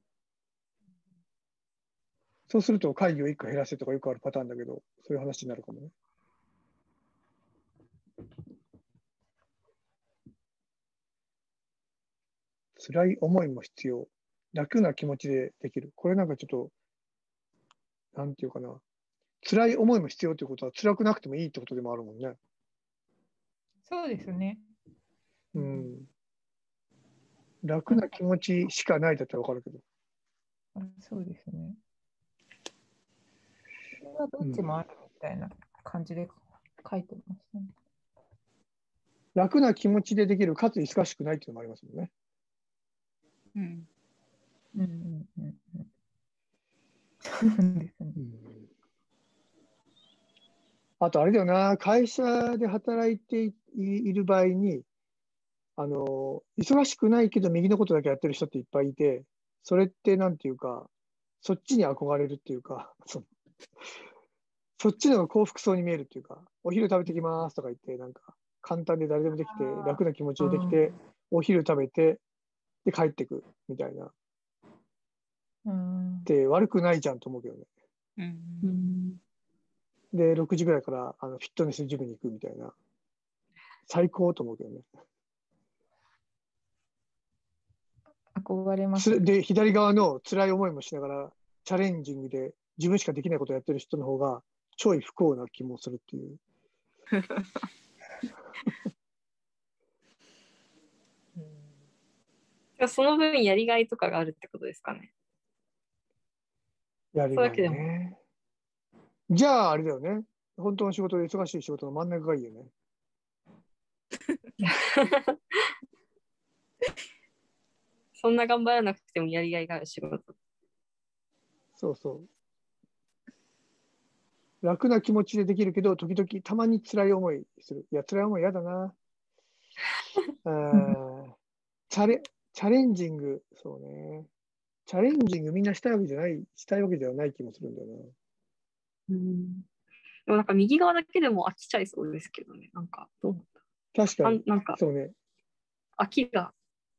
そうすると会議を1個減らせとかよくあるパターンだけど、そういう話になるかもね。辛い思いも必要。楽な気持ちでできる。これなんかちょっと、なんていうかな。辛い思いも必要ということは辛くなくてもいいってことでもあるもんね。 そうですね。 楽な気持ちしかないだったらわかるけど。 そうですね。それはどっちもあるみたいな感じで書いてますね。 楽な気持ちでできる、かつ忙しくないっていうのもありますもんね。そうですね。 あとあれだよな、会社で働いている場合に、忙しくないけど右のことだけやってる人っていっぱいいて、それってなんていうか、そっちに憧れるっていうか、そっちの方が幸福そうに見えるっていうか、お昼食べてきますとか言って、なんか簡単で誰でもできて、楽な気持ちでできて、お昼食べて、で帰ってくみたいな。で、悪くないじゃんと思うけどね。で、6時ぐらいからフィットネスジムに行くみたいな。最高と思うけどね。 憧れます。 で、左側の辛い思いもしながら、チャレンジングで自分しかできないことをやってる人の方が、ちょい不幸な気もするっていう。 その分やりがいとかがあるってことですかね。 やりがいね。じゃあ、あれだよね。本当の仕事で忙しい仕事の真ん中がいいよね。 そんな頑張らなくてもやりがいがある仕事。そうそう。楽な気持ちでできるけど、時々たまに辛い思いする。いや、辛い思い嫌だな。チャレンジング、そうね。チャレンジングみんなしたいわけではない気もするんだよな。 でもなんか右側だけでも飽きちゃいそうですけどね。なんか、どう思った？ 確かに。 なんか、 そうね。 飽きが。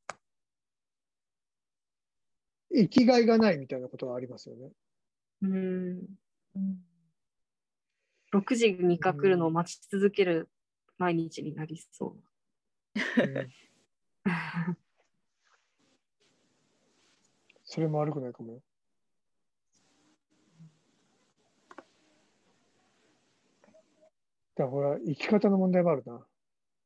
生きがいがないみたいなことはありますよね。 6時に来るのを待ち続ける毎日になりそう。 それも悪くないかもよ。だからほら、生き方の問題もあるな。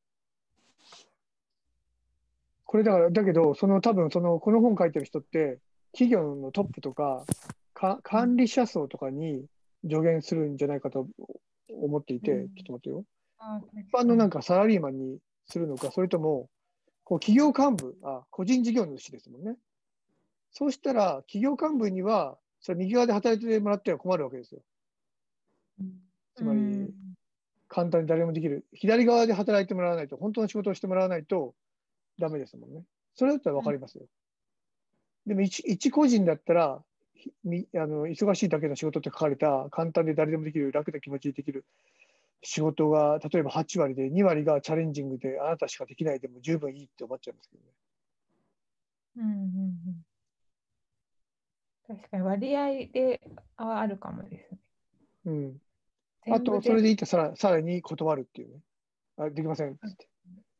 これだから、だけど、多分この本書いてる人って、企業のトップとか、管理者層とかに助言するんじゃないかと思っていて、ちょっと待ってよ。一般のなんかサラリーマンにするのか、それとも、企業幹部、個人事業主ですもんね。そうしたら、企業幹部には、それ右側で働いてもらっては困るわけですよ。つまり、簡単に誰でもできる。左側で働いてもらわないと、本当の仕事をしてもらわないとダメですもんね。それだったら分かりますよ。でも一個人だったら、忙しいだけの仕事って書かれた、簡単で誰でもできる、楽な気持ちでできる仕事が、例えば8割で、2割がチャレンジングで、あなたしかできないでも十分いいって思っちゃいますけどね。 確かに割合ではあるかもですね。 あと、それでいいとさらに断るっていうね。できませんって。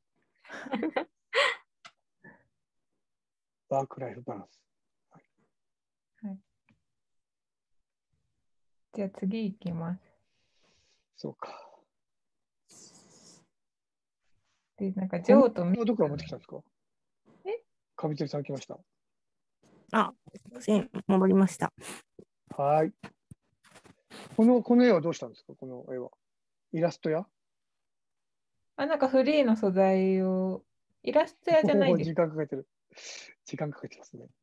ワークライフバランス。 はい。じゃあ次いきます。 そうか。 で、なんか、ジョーとどこから持ってきたんですか？かみつりさん来ました。 すいません、戻りました。 はい。この絵はどうしたんですか？この絵は。イラストや？ なんかフリーの素材を、イラスト屋じゃないです。 時間かけてる。時間かけてますね。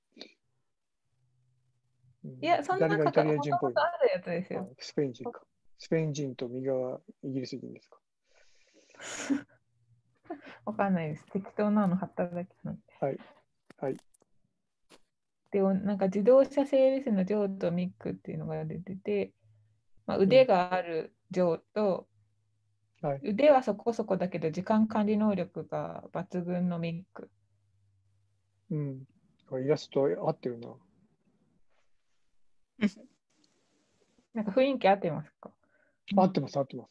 いや、そんなイタリア人っぽい。 あるやつですよ。 スペイン人か。スペイン人と右側イギリス人ですか。 わかんないです。適当なの貼っただけなんで。 はい。はい。 で、なんか自動車整備士のジョーとミックっていうのが出てて、腕があるジョーと、腕はそこそこだけど時間管理能力が抜群のミック。 イラスト合ってるな。 なんか雰囲気合ってますか？ 合ってます、合ってます。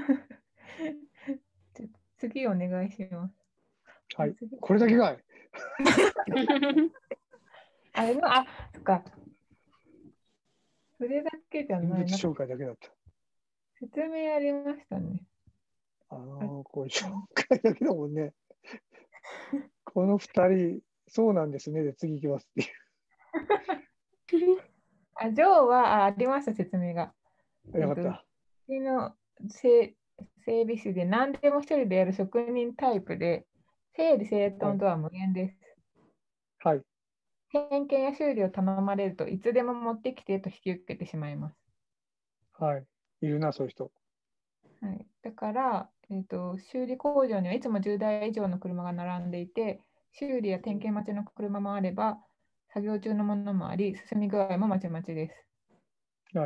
次お願いします。 はい。これだけかい。 そっか。それだけじゃない。 人物紹介だけだった。 説明ありましたね。 これ紹介だけだもんね。この2人、そうなんですね。で、次行きますっていう。 ジョーはありました、説明が。 よかった。 の整備士で何でも一人でやる職人タイプで、整理整頓とは無縁です。 はい。 偏見や修理を頼まれるといつでも持ってきてと引き受けてしまいます。 はい。いるな、そういう人。 はい、だから、修理工場にはいつも10台以上の車が並んでいて、修理や点検待ちの車もあれば、作業中のものもあり、進み具合もまちまちです。 はい。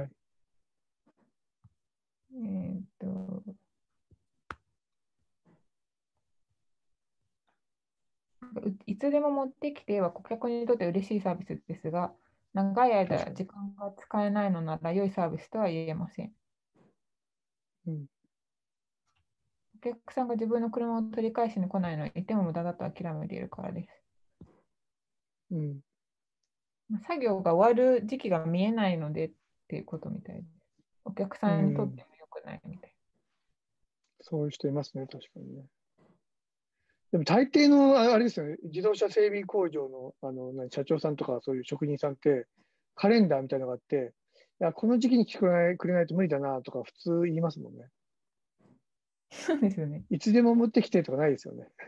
いつでも持ってきては顧客にとって嬉しいサービスですが、長い間時間が使えないのなら良いサービスとは言えません。 うん。 お客さんが自分の車を取り返しに来ないのは言っても無駄だと諦めているからです。 うん。 作業が終わる時期が見えないのでっていうことみたいです。お客さんにとっても良くないみたい。 そういう人いますね、確かにね。でも大抵のあれですよね、自動車整備工場の社長さんとかそういう職人さんって、カレンダーみたいなのがあって、いや、この時期に来てくれないと無理だなとか普通言いますもんね。 そうですよね。 いつでも持ってきてとかないですよね。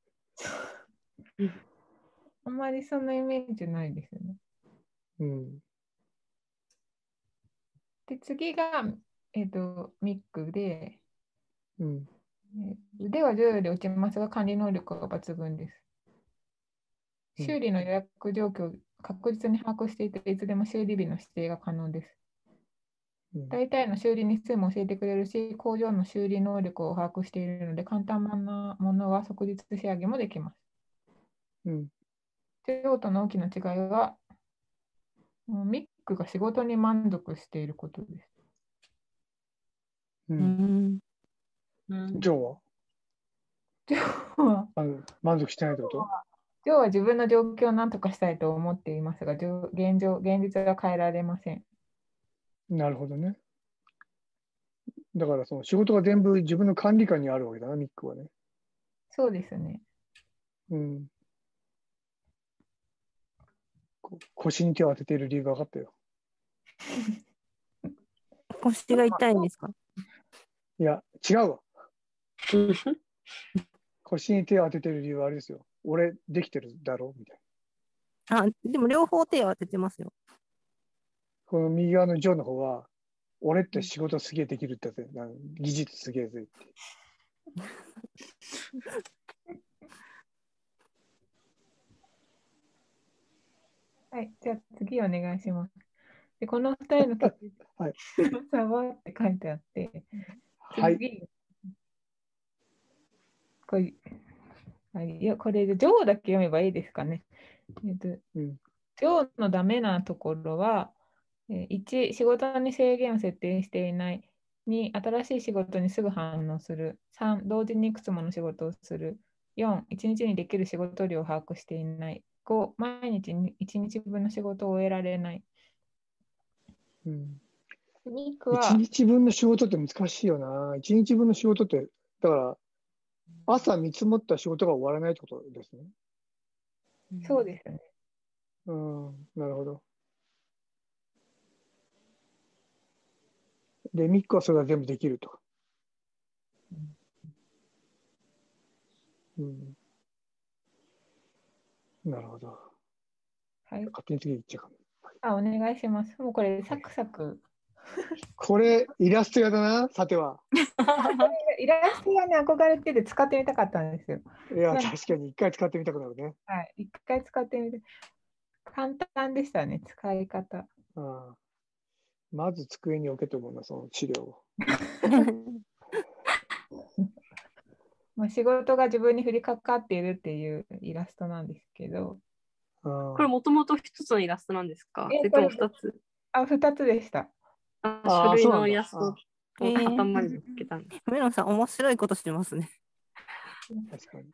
あんまりそんなイメージないですよね。 うん。 で、次が、ミックで、 うん。 腕は徐々に落ちますが、管理能力が抜群です。 うん修理の予約状況を確実に把握していて、いつでも修理日の指定が可能です。 うん大体の修理日数も教えてくれるし、工場の修理能力を把握しているので、簡単なものは即日仕上げもできます。 うん。 用途の大きな違いは、ミックが仕事に満足していることです。 う。 うんん。 ジョーはジョーは満足してないってこと？ ジョーは自分の状況を何とかしたいと思っていますが、現実は変えられません。 なるほどね。だからその仕事が全部自分の管理下にあるわけだな、ミックはね。 そうですね。 うん。腰に手を当てている理由が分かったよ。 腰が痛いんですか？ いや、違うわ。腰に手を当てている理由はあれですよ。俺、できてるだろうみたいな。 あ、でも両方手を当ててますよ。 この右側のジョーの方は、俺って仕事すげえできるってやつ、技術すげえぜって。 はい、じゃあ次お願いします。でこの2人の結はい。 差はって書いてあって、 はい。 次、これ、いや、これでジョーだけ読めばいいですかね。 うん。 ジョーのダメなところは、1、仕事に制限を設定していない。2、新しい仕事にすぐ反応する。3、同時にいくつもの仕事をする。4、1日にできる仕事量を把握していない。5、毎日に1日分の仕事を終えられない。 うん。 ニック 1 は、 日分の仕事って難しいよな。1日分の仕事って、だから、朝見積もった仕事が終わらないってことですね。 そうですよね。 うん、なるほど。で、ミックはそれが全部できると。うん。なるほど。 はい。 勝手に次行っちゃうかも。 お願いします。もうこれ、サクサク。 これ、イラスト屋だな、さては。 イラストがね、憧れてて使ってみたかったんですよ。 いや、確かに一回使ってみたくなるね。 はい。一回使ってみて。簡単でしたね、使い方。 うん。まず机に置けと思います、その資料を。 まあ、仕事が自分に降りかかっているっていうイラストなんですけど。 これもともと一つのイラストなんですか？それとも二つ？ 2つでした。 書類のイラストをえー頭につけたんです。 メロンさん、面白いことしてますね。 確かに。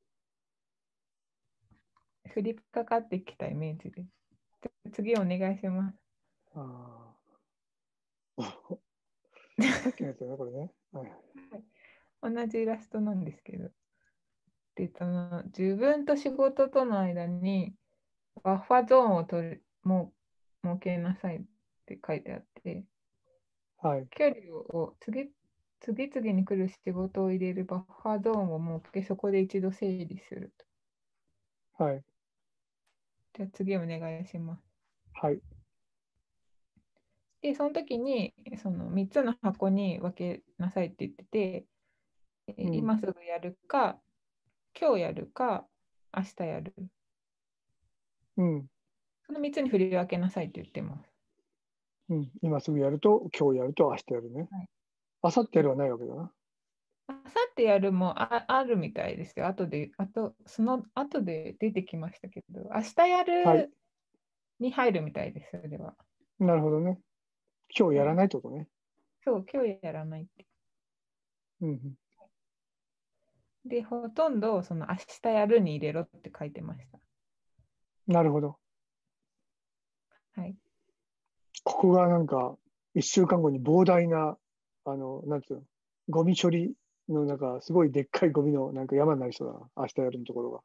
降りかかってきたイメージです。次お願いします。 ああ。さっきのやつだね、これね。はい。 同じイラストなんですけど。で、自分と仕事との間にバッファゾーンを設けなさいって書いてあって、 はい。 距離を次々に来る仕事を入れるバッファゾーンを設け、そこで一度整理すると。 はい。 じゃあ次お願いします。 はい。 で、その時にその3つの箱に分けなさいって言ってて、今すぐやるか、今日やるか、明日やる。 うん。 その3つに振り分けなさいって言ってます。 うん。今すぐやると、今日やると、明日やるね。 はい。 明後日やるはないわけだな。 明後日やるもあるみたいですよ。その後で出てきましたけど、明日やはい。 るに入るみたいです、それは。 なるほどね。今日やらないってことね。 そう、今日やらないって。 うん。 で、ほとんどその明日やるに入れろって書いてました。 なるほど。 はい。 ここがなんか、1週間後に膨大な、なんていうの、ゴミ処理のなんか、すごいでっかいゴミのなんか山になりそうだな。明日やるのところが。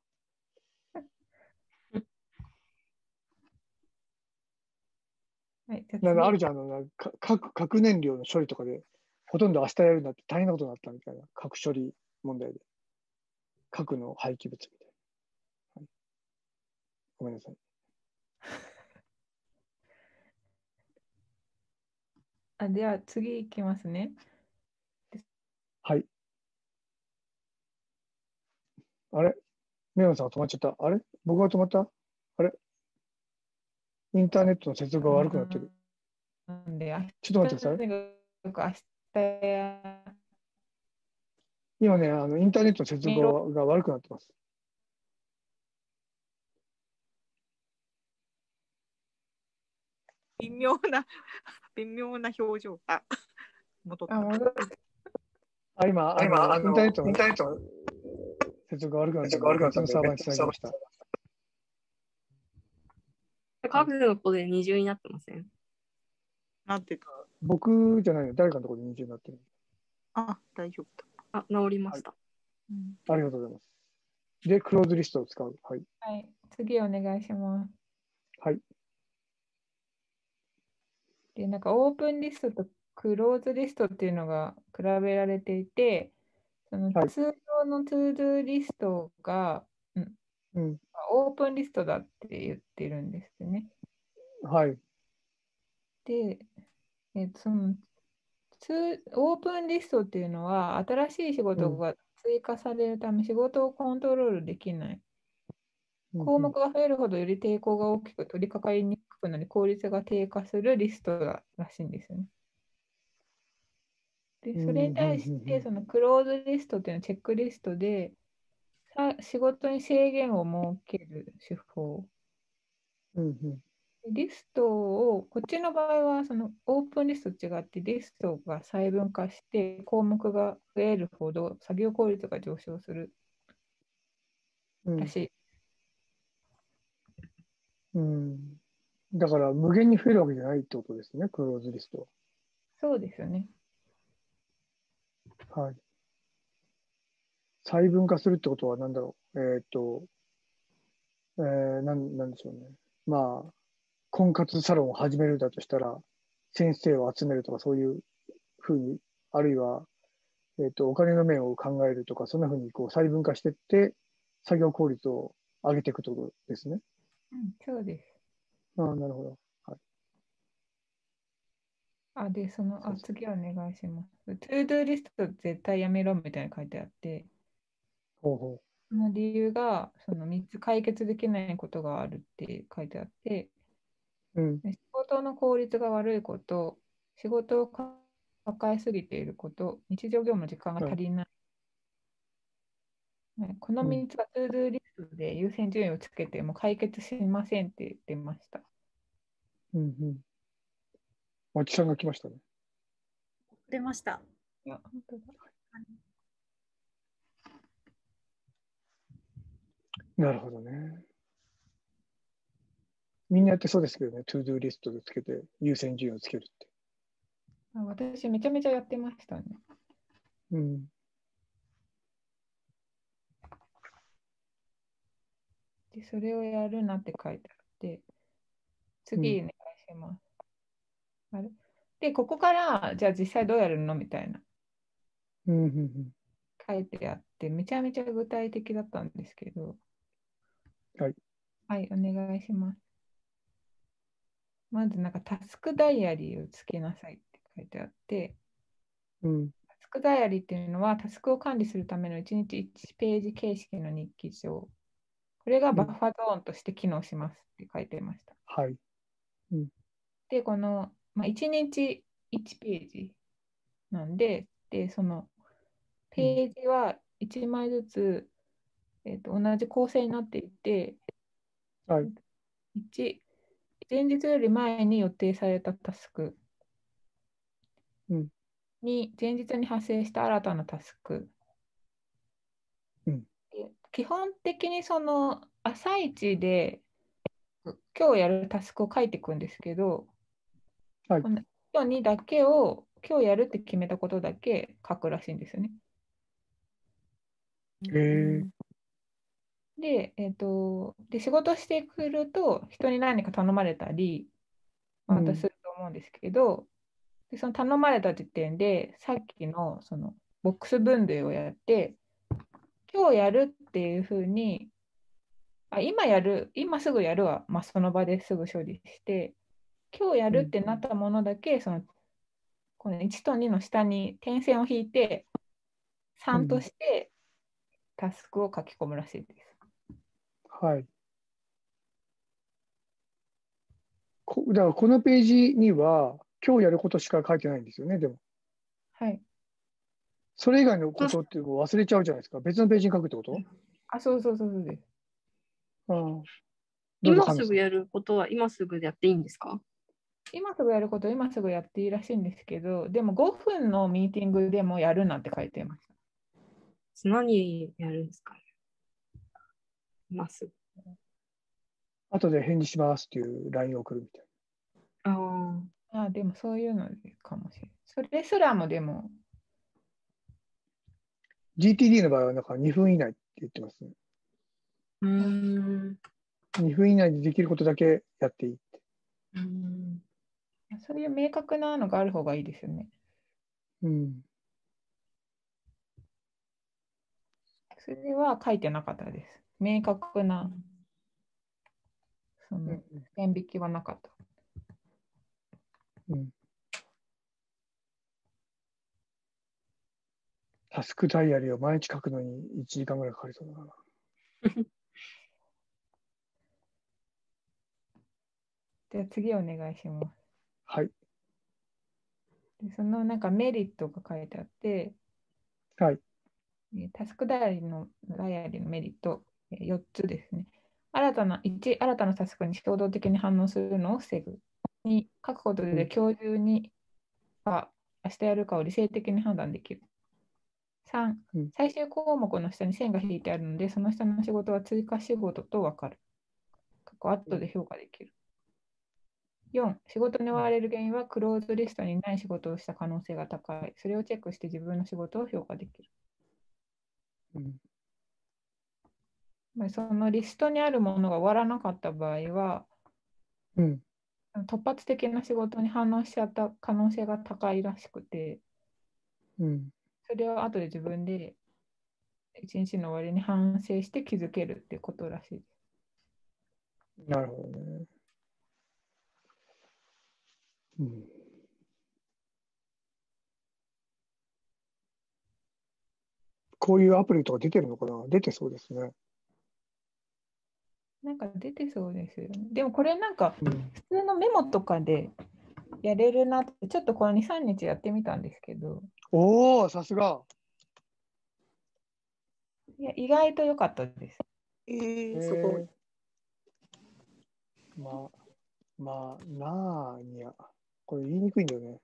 はい、じゃなんかある次。 じゃん、なんか核燃料の処理とかで、ほとんど明日やるんだって大変なことになったみたいな、核処理問題で。核の廃棄物みたいな。はい、ごめんなさい。 では次いきますね。 はい。あれメロンさんが止まっちゃった。あれ僕が止まった。あれインターネットの接続が悪くなってる。 なんで、 ちょっと待ってください。 明日や今ね、インターネットの接続が悪くなってます。 微妙な、微妙な表情。戻った。 戻る。 今、インターネットの接続が悪くなったので、別のサーバーにつなぎました。 カフェの子で二重になってません？ なってた。 僕じゃないの、誰かのところで二重になってる。 大丈夫だ。 治りました。 ありがとうございます。で、クローズリストを使う。はい。 はい、次お願いします。 はい。 で、なんかオープンリストとクローズリストっていうのが比べられていて、そのはい通常のトゥードゥーリストが、 うん。 オープンリストだって言ってるんですね。 はい。 で、そのオープンリストっていうのは、新しい仕事が追加されるため、仕事をコントロールできない。項目が増えるほどより抵抗が大きく取り掛かりにくくなり、効率が低下するリストらしいんですよね。で、それに対して、そのクローズリストっていうのはチェックリストで、仕事に制限を設ける手法。リストを、こっちの場合は、そのオープンリストと違って、リストが細分化して、項目が増えるほど作業効率が上昇するらしい。 だから、無限に増えるわけじゃないってことですね、クローズリストは。 そうですよね。 はい。細分化するってことは何だろう。なんでしょうね。まあ、婚活サロンを始めるだとしたら、先生を集めるとか、そういうふうに、あるいは、お金の面を考えるとか、そんなふうにこう細分化していって、作業効率を上げていくということですね。 そうです。 なるほど。はい、 で、次お願いします。トゥードゥーリスト絶対やめろみたいな書いてあって、その理由が、その3つ解決できないことがあるって書いてあって、仕事の効率が悪いこと、仕事を抱えすぎていること、日常業務の時間が足りない。この3つがトゥードゥーリストで優先順位をつけても解決しませんって言ってました。 マキさんが来ましたね。 出ました。 いや、本当だ。 なるほどね。みんなやってそうですけどね、トゥードゥーリストでつけて、優先順位をつけるって。 私、めちゃめちゃやってましたね。で、それをやるなって書いてあって、次お願いします。で、ここから、じゃあ実際どうやるのみたいな。書いてあって、めちゃめちゃ具体的だったんですけど。 はい。 はい、お願いします。 まずなんかタスクダイアリーをつけなさいって書いてあって、 うん。 タスクダイアリーっていうのはタスクを管理するための1日1ページ形式の日記帳。これがバッファゾーンとして機能しますって書いてました。 はい。 で、この、1日1ページなんで、そのページは1枚ずつ、同じ構成になっていて、 はい。 1、前日より前に予定されたタスク。 うん 2、前日に発生した新たなタスク。 うんで基本的にその朝一で今日やるタスクを書いていくんですけど、 はいこの人にだけを今日やるって決めたことだけ書くらしいんですよね。 へえ。 で、仕事してくると人に何か頼まれたり、またすると思うんですけど、でその頼まれた時点でさっきのそのボックス分類をやって、今日やるっていうふうに、今やる、今すぐやるは、その場ですぐ処理して、今日やるってなったものだけ、この1と2の下に点線を引いて、3としてタスクを書き込むらしいです。 はい。だからこのページには今日やることしか書いてないんですよね、でも。 はい。 それ以外のことっていうのを忘れちゃうじゃないですか。別のページに書くってこと？ そうそうです。 ああ。どうぞ今神さん。 すぐやることは今すぐやっていいんですか？ 今すぐやること、今すぐやっていいらしいんですけど、でも5分のミーティングでもやるなんて書いてました。 何やるんですかね？今すぐ。 後で返事しますっていう LINE を送るみたいでもそういうのかもしれない。それすらもでも、 な。GTD の場合はなんか2分以内って言ってますね。 2 2分以内でできることだけやっていいって。 そういう明確なのがある方がいいですよね。 うん。 それは書いてなかったです。明確な、その、線引きはなかった。 うん。タスクダイアリーを毎日書くのに1時間ぐらいかかりそうだな。 では次お願いします。 はい。 でそのなんかメリットが書いてあって、 はい。 タスクダイアリーのメリット、4つですね。新たなタスクに衝動的に反応するのを防ぐ。2、書くことで今日中に明日やるかを理性的に判断できる。3、最終項目の下に線が引いてあるので、その下の仕事は追加仕事と分かる。後で評価できる。4、仕事に追われる原因はクローズリストにない仕事をした可能性が高い。それをチェックして自分の仕事を評価できる。そのリストにあるものが終わらなかった場合は、突発的な仕事に反応しちゃった可能性が高いらしくて、それを後で自分で一日の終わりに反省して気づけるってことらしいです。 なるほどね。こういうアプリとか出てるのかな？出てそうですね。 なんか出てそうですよね。でもこれなんか普通のメモとかでやれるなって、ちょっとこの2、3日やってみたんですけど。 おお、さすが。 いや、意外と良かったです。 すごい。 なあにや。これ言いにくいんだよね。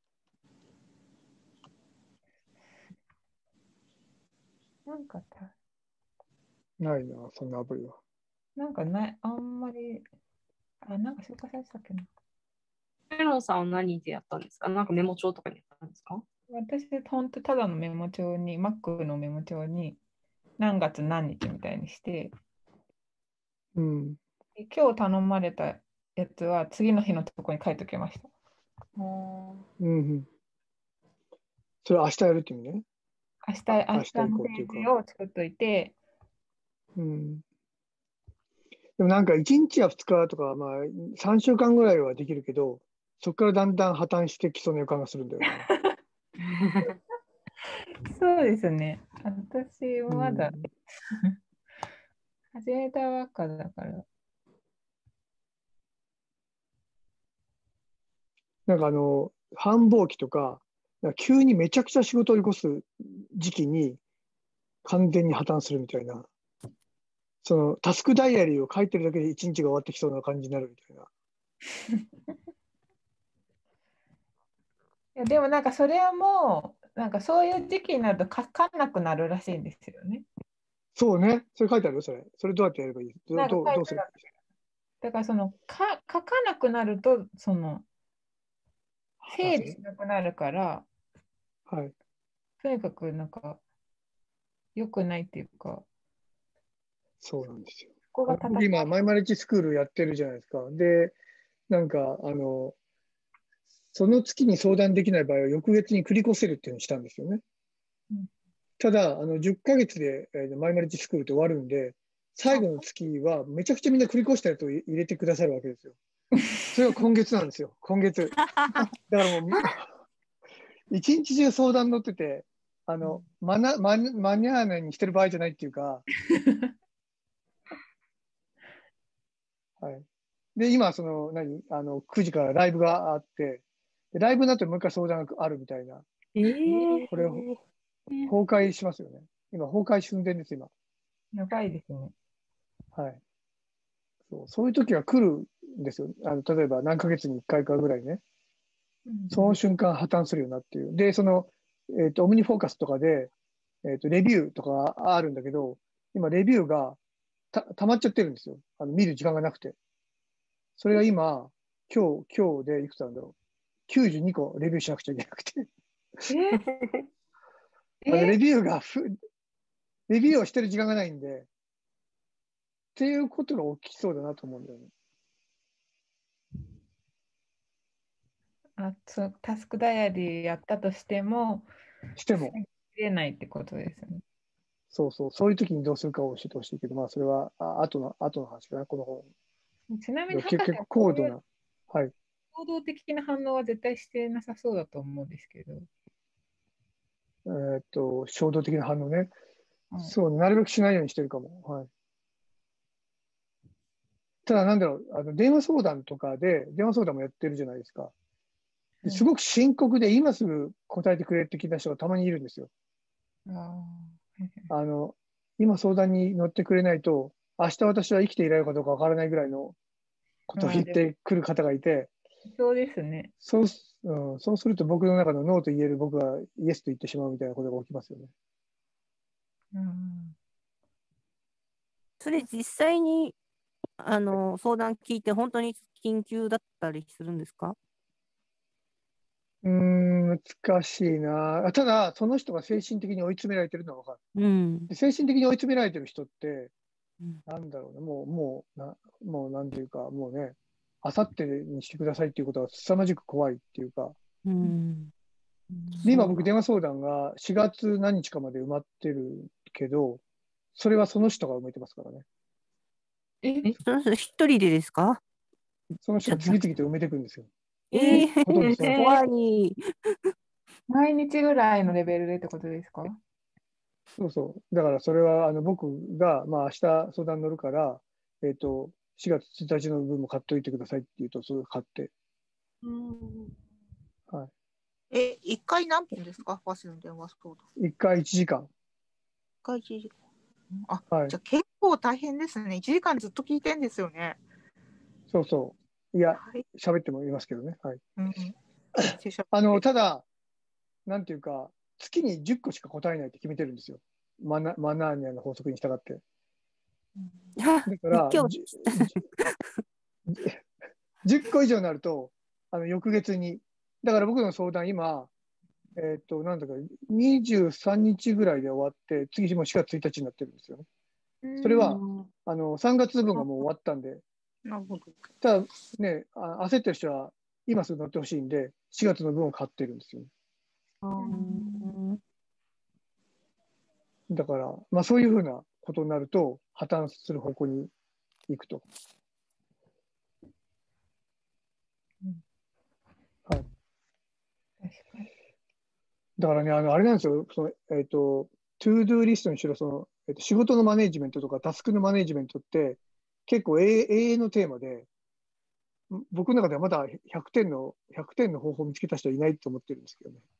なんかないな、そんなアプリは。 なんかない、あんまり、なんか紹介されてたっけな。 メロンさんは何でやったんですか？なんかメモ帳とかにやったんですか？ 私、本当ただのメモ帳に、Mac のメモ帳に何月何日みたいにして、今日頼まれたやつは次の日のところに書いておきました。 それ明日やるっていうね。 明日のページを作っといて。 でもなんか1日や2日とか、まあ、3週間ぐらいはできるけど、そこからだんだん破綻してきそうな予感がするんだよね。 そうですね。私うもまだん、 始めたばっかだから。 なんか繁忙期とか、なんか急にめちゃくちゃ仕事を起こす時期に完全に破綻するみたいな、そのタスクダイアリーを書いてるだけで1日が終わってきそうな感じになるみたいな。 いやでもなんかそれはもう、なんかそういう時期になると書かなくなるらしいんですよね。 そうね、それ書いてあるよ、それ。それどうやってやればいい？ なんか書いどうする？ てある。だから書かなくなると、 破綻整理しする。 なくなるから、 はい。 とにかくなんか良くないっていうか、 そうなんですよ。 ここが戦僕今、マイマルチスクールやってるじゃないですか。で、なんか、その月に相談できない場合は、翌月に繰り越せるっていうのにしたんですよね。 うんただ、10ヶ月で、マイマルチスクールって終わるんで、最後の月はめちゃくちゃみんな繰り越したやつを入れてくださるわけですよ。それが今月なんですよ、今月。だからもう、一日中相談乗ってて、間に合わないにしてる場合じゃないっていうか、はい。で、今、9時からライブがあって、でライブになってもう一回相談があるみたいな、これ、崩壊しますよね。今、崩壊寸前です、今。 やばいですね。 はい。そういう時が来るんですよ。例えば何ヶ月に1回かぐらいね。その瞬間破綻するよなっていう。で、オムニフォーカスとかで、レビューとかあるんだけど、今、レビューが溜まっちゃってるんですよ。見る時間がなくて。それが今日でいくつなんだろう。92個レビューしなくちゃいけなくて。レビューレビューをしてる時間がないんで、っていうことが起きそうだなと思うんだよね。 タスクダイアリーやったとしても、 しても。 切れないってことですね。 そういう時にどうするかを教えてほしいけど、まあ、それは後の話かな、この本。 ちなみに、 結構高度な。はい。 行動的な反応は絶対してなさそうだと思うんですけど。 衝動的な反応ね。 はいそう、なるべくしないようにしてるかも。はい。ただ、なんだろう、電話相談とかで、電話相談もやってるじゃないですか。すごく深刻で、今すぐ答えてくれって聞いた人がたまにいるんですよ。今相談に乗ってくれないと、明日私は生きていられるかどうかわからないぐらいのことを言ってくる方がいて、 そうですね。 そうすると僕の中のノーと言える僕がイエスと言ってしまうみたいなことが起きますよね。 それ実際に相談聞いて本当に緊急だったりするんですか？ 難しいな。ただ、その人が精神的に追い詰められてるのは分かる。で精神的に追い詰められてる人って、なんだろうね、もうなんていうか、もうね、あさってにしてくださいっていうことは凄まじく怖いっていうか、で今僕電話相談が4月何日かまで埋まってるけど、それはその人が埋めてますからね。 その人一人でですか？ その人が次々と埋めていくんですよ。 怖い。 毎日ぐらいのレベルでってことですか？ だからそれは僕が、まあ、明日相談乗るから、4月1日の分も買っといてくださいって言うと、それを買って。はい。 1回何分ですか？ファスの電話相談。 1回1時間。 1回1時間。 はい、 じゃあ結構大変ですね。1時間ずっと聞いてんですよね。 いや、喋ってもいますけどね。はい。ただ、なんていうか、月に10個しか答えないって決めてるんですよ。マナーニャの法則に従って。だから、10個以上になると、翌月に、だから僕の相談、今、なんだか、23日ぐらいで終わって、次も4月1日になってるんですよね。それは、3月分がもう終わったんで、 なるほど。 ただね、焦ってる人は、今すぐ乗ってほしいんで、4月の分を買ってるんですよね。だから、まあそういうふうなことになると、破綻する方向にいくと。はい。だからね、あれなんですよ、トゥードゥーリストにしろ、仕事のマネジメントとかタスクのマネジメントって、結構永遠のテーマで、僕の中ではまだ100点の方法を見つけた人はいないと思ってるんですけどね。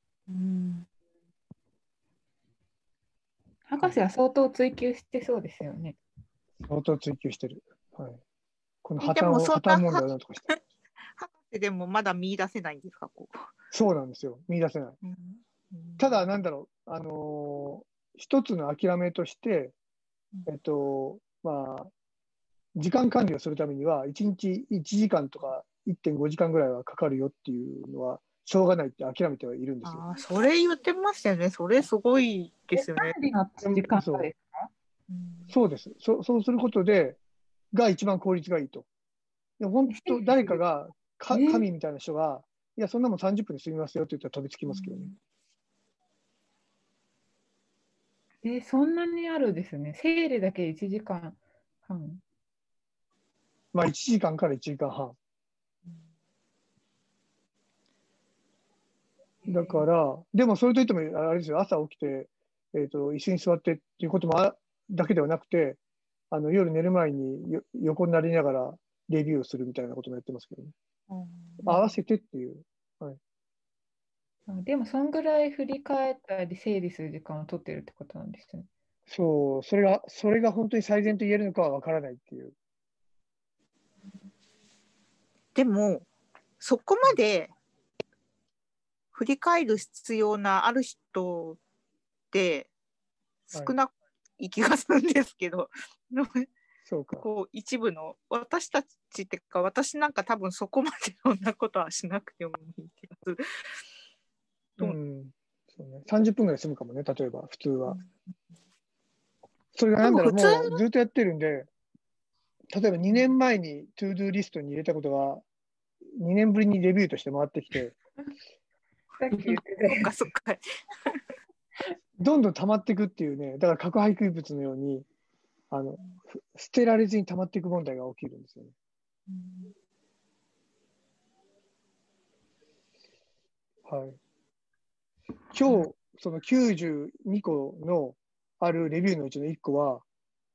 博士は相当追求してそうですよね。 相当追求してる。はい。この破でも綻問題をなんとかして。 博士でもまだ見出せないんですか、こう。 そうなんですよ。見出せない。ただ、なんだろう、一つの諦めとして、まあ、時間管理をするためには、1日1時間とか1.5時間ぐらいはかかるよっていうのは、しょうがないって諦めてはいるんですよ。 それ言ってましたよね。それすごいですよね。 管理の時間がですか？ そうです。そうすることが一番効率がいいと。で本当、誰かが、神みたいな人が、いや、そんなもん30分で済みますよって言ったら飛びつきますけどね。 そんなにあるですね。整理だけ1時間半。 まあ、1時間から1時間半。だから、でもそれといっても、あれですよ、朝起きて、椅子に座ってっていうこともだけではなくて、夜寝る前に横になりながらレビューをするみたいなこともやってますけどね。合わせてっていう。はい、 でも、そんぐらい振り返ったり整理する時間を取ってるってことなんですね。 そう、それが本当に最善と言えるのかは分からないっていう。 でも、そこまで振り返る必要なある人って少ない気がするんですけど、 そうか。 こう一部の私たちっていうか、私なんか多分そこまでそんなことはしなくてもいい気がする。 そうね、30分ぐらい済むかもね、例えば普通は。それがなんだろう、もうずっとやってるんで、例えば2年前にトゥードゥーリストに入れたことが2年ぶりにレビューとして回ってきて、 さっき言ってた。 そっか。 どんどん溜まっていくっていうね、だから核廃棄物のように、捨てられずに溜まっていく問題が起きるんですよね。はい。今日、その92個のあるレビューのうちの1個は、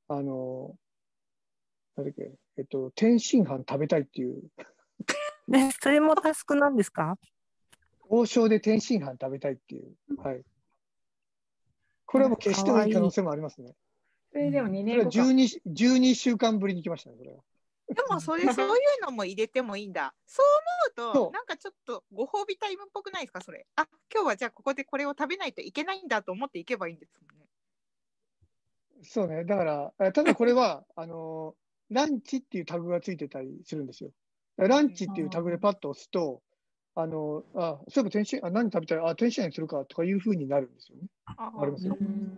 なんだっけ、天津飯食べたいっていう。 それもタスクなんですか？ 王将で天津飯食べたいっていう。はい。これはもう決してもいい可能性もありますね。 それでも2 それは年後か。 12週間ぶりに来ましたね、それは。 でもそういうのも入れてもいいんだ。そう思うと、なんかちょっとご褒美タイムっぽくないですか、それ。あ、今日はじゃあここでこれを食べないといけないんだと思っていけばいいんですもんね。 そうね。だから、ただこれは、ランチっていうタグがついてたりするんですよ。ランチっていうタグでパッと押すと、そういえば何食べたら、天津飯にするかとかいうふうになるんですよね。ありますよ。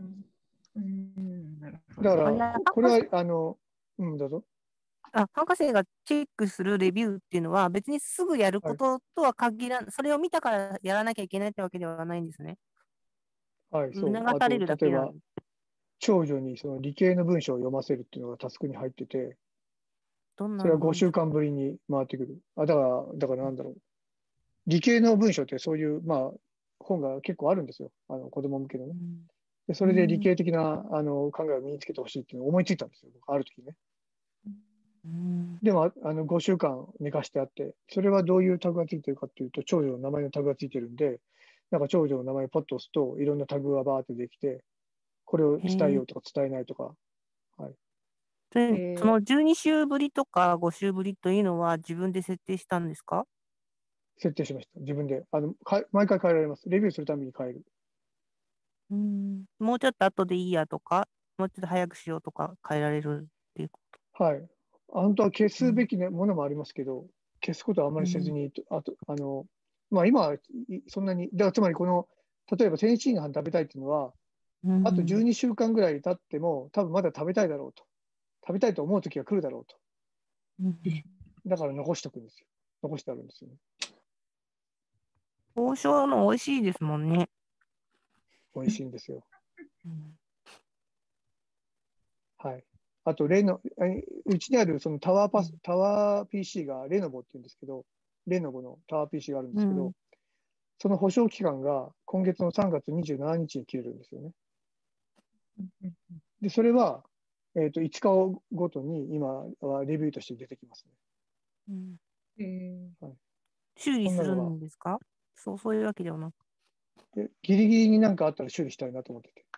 だから、これは、どうぞ。 博士がチェックするレビューっていうのは、別にすぐやることとは限らない、それを見たからやらなきゃいけないってわけではないんですね。 はい、そう。 促されるだけ例えば、長女にその理系の文章を読ませるっていうのがタスクに入ってて、それは5週間ぶりに回ってくる。だからなんだろう。理系の文章ってそういう、本が結構あるんですよ。子供向けのね。でそれで理系的な考えを身につけてほしいっていうのを思いついたんですよ。ある時ね。でも、5週間寝かしてあって、それはどういうタグがついてるかっていうと、長女の名前のタグがついてるんで、なんか長女の名前をポッと押すと、いろんなタグがバーってできて、これを伝えようとか伝えないとか。はい。 その12週ぶりとか5週ぶりというのは自分で設定したんですか？ 設定しました。自分で。毎回変えられます。レビューするために変える。 もうちょっと後でいいやとか、もうちょっと早くしようとか変えられるっていうこと。はい。本当は消すべきものもありますけど、消すことはあまりせずに、今はそんなに、だからつまり例えば天津飯食べたいっていうのは、あと12週間ぐらい経っても、多分まだ食べたいだろうと。食べたいと思う時が来るだろうと。だから残しておくんですよ。残してあるんですよね。 王将の美味しいですもんね。 美味しいんですよ。はい。 あとうちにあるそのタワー PC がレノボっていうんですけど、レノボのタワー PC があるんですけど、その保証期間が今月の3月27日に切れるんですよね。で、それは、5日ごとに今はレビューとして出てきますね。はい、 修理するんですか？そういうわけではなくで、ギリギリになんかあったら修理したいなと思ってて。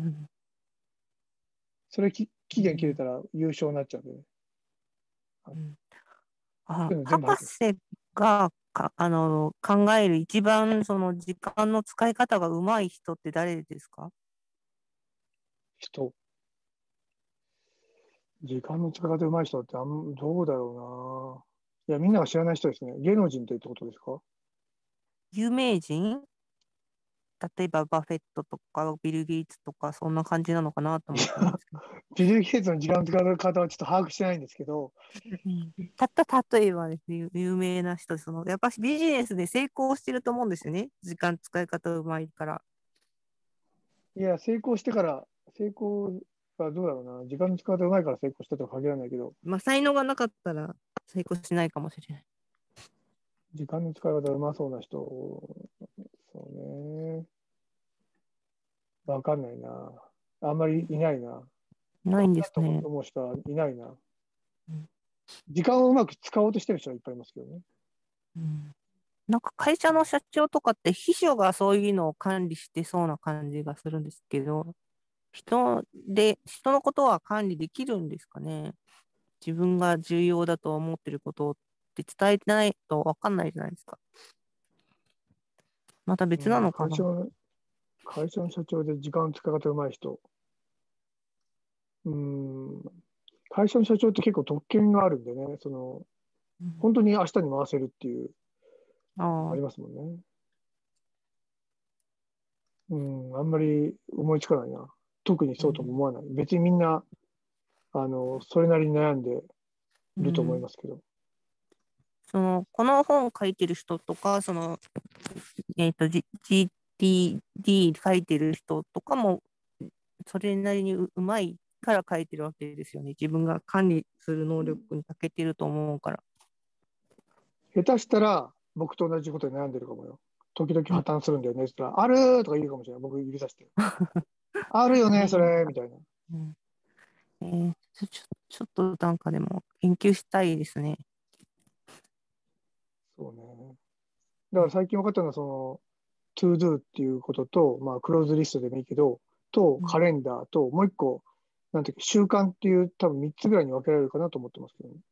それ期限切れたら優勝になっちゃうんでね。 博士が考える一番その時間の使い方がうまい人って誰ですか？ 時間の使い方うまい人ってどうだろうな。いや、みんなが知らない人ですね。芸能人ってことですか？ 有名人？例えばバフェットとかビル・ゲイツとかそんな感じなのかなと思ったんですけど。 ビル・ゲイツの時間の使い方はちょっと把握してないんですけど。 例えばですね、有名な人、やっぱりビジネスで成功してると思うんですよね。時間使い方うまいから。 いや、成功がどうだろうな。時間の使い方うまいから成功したとは限らないけど。 まあ、才能がなかったら成功しないかもしれない。 時間の使い方うまそうな人、そうね。わかんないな。あんまりいないな。 ないんですね。 思う人はいないな。時間をうまく使おうとしてる人はいっぱいいますけどね。 なんか会社の社長とかって秘書がそういうのを管理してそうな感じがするんですけど、人のことは管理できるんですかね。自分が重要だと思ってることって伝えてないと分かんないじゃないですか。また別なのかな。 会社の社長で時間の使い方うまい人。会社の社長って結構特権があるんでね、本当に明日に回せるっていう、ありますもんね。あんまり思いつかないな。特にそうとも思わない。別にみんな、それなりに悩んでいると思いますけど。 この本を書いてる人とか、GTD 書いてる人とかも、それなりにうまいから書いてるわけですよね。自分が管理する能力に長けてると思うから。 下手したら、僕と同じことに悩んでるかもよ。時々破綻するんだよね。そしたら、あるとか言うかもしれない。僕指さして。あるよね、それ、みたいな。 ちょっとなんかでも研究したいですね。 そうね。だから最近分かったのは、トゥードゥっていうことと、まあ、クローズリストでもいいけど、カレンダーと、もう一個、なんていうか、習慣っていう、多分3つぐらいに分けられるかなと思ってますけどね。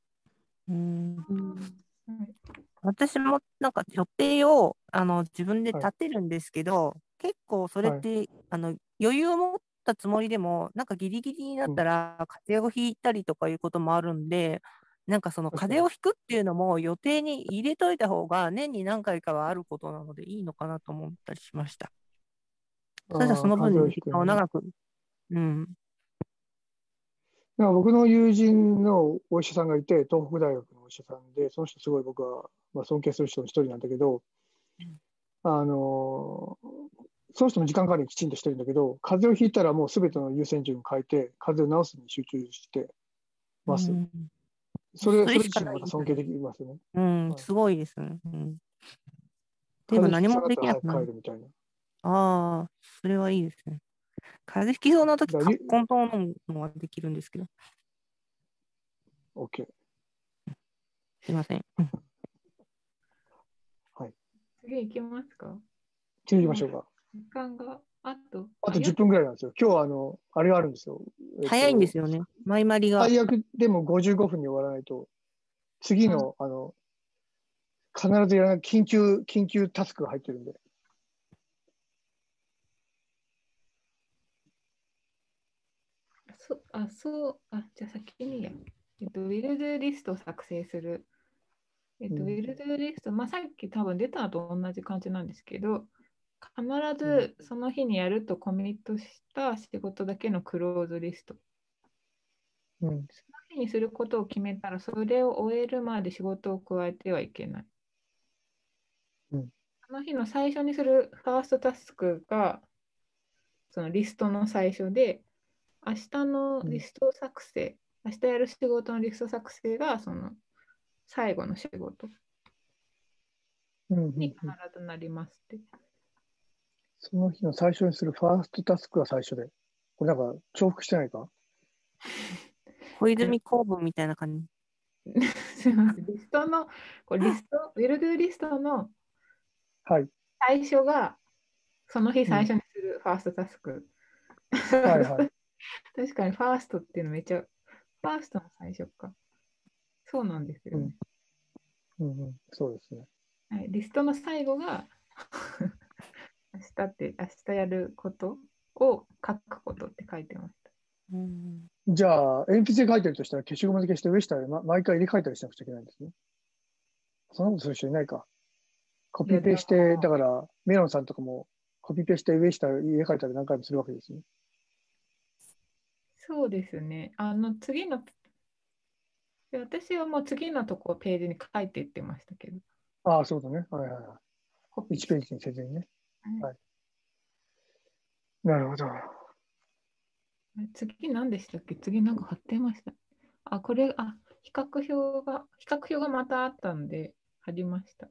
私もなんか予定を自分で立てるんですけど、結構それって、余裕を持ったつもりでも、なんかギリギリになったら風邪をひいたりとかいうこともあるんで、なんかその風邪をひくっていうのも予定に入れといた方が年に何回かはあることなのでいいのかなと思ったりしました。そしたらその分時間を長く。 僕の友人のお医者さんがいて、東北大学のお医者さんで、その人すごい僕は、尊敬する人の一人なんだけど、その人も時間管理きちんとしてるんだけど、風邪をひいたらもうすべての優先順を変えて、風邪を治すに集中してます。それ自身もまた尊敬できますね。 すごいですね。 でも何もできなくなる。ああ、それはいいですね。風邪ひきそうなとき、コントロールのはできるんですけど。 OK。 すいません。 はい。 次行きますか？ 次行きましょうか。 時間があと 10分ぐらいなんですよ。今日はあれがあるんですよ。 早いんですよね。前まりが。 最悪でも55分に終わらないと、次の、必ずやらない緊急タスクが入ってるんで。 じゃあ先にウィルドゥリストを作成する。ウィルドゥリスト、さっき多分出たのと同じ感じなんですけど、必ずその日にやるとコミットした仕事だけのクローズリスト。その日にすることを決めたら、それを終えるまで仕事を加えてはいけない。その日の最初にするファーストタスクが、そのリストの最初で、明日のリスト作成明日やる仕事のリスト作成がその最後の仕事に必ずなりますって。 その日の最初にするファーストタスクが最初で。これなんか重複してないか？ 小泉公文みたいな感じ。 すみません。リストの、これリスト、ウィルドゥリストのはい。 最初が、その日最初にするファーストタスク。 はいはい。 確かにファーストっていうのめっちゃ、ファーストの最初か。そうなんですよね。 そうですね。 はい、リストの最後が明日やることを書くことって書いてました。 じゃあ、鉛筆で書いてるとしたら消しゴムで消して上下で、毎回入れ替えたりしなくちゃいけないんですね。そんなことする人いないか。コピペして、だからメロンさんとかもコピペして上下入れ替えたり何回もするわけですね。 そうですね。私はもう次のとこページに書いていってましたけど。 ああ、そうだね。はいはいはい。1ページにせずにね。はい。なるほど。 次何でしたっけ？次なんか貼ってました。比較表がまたあったんで貼りました。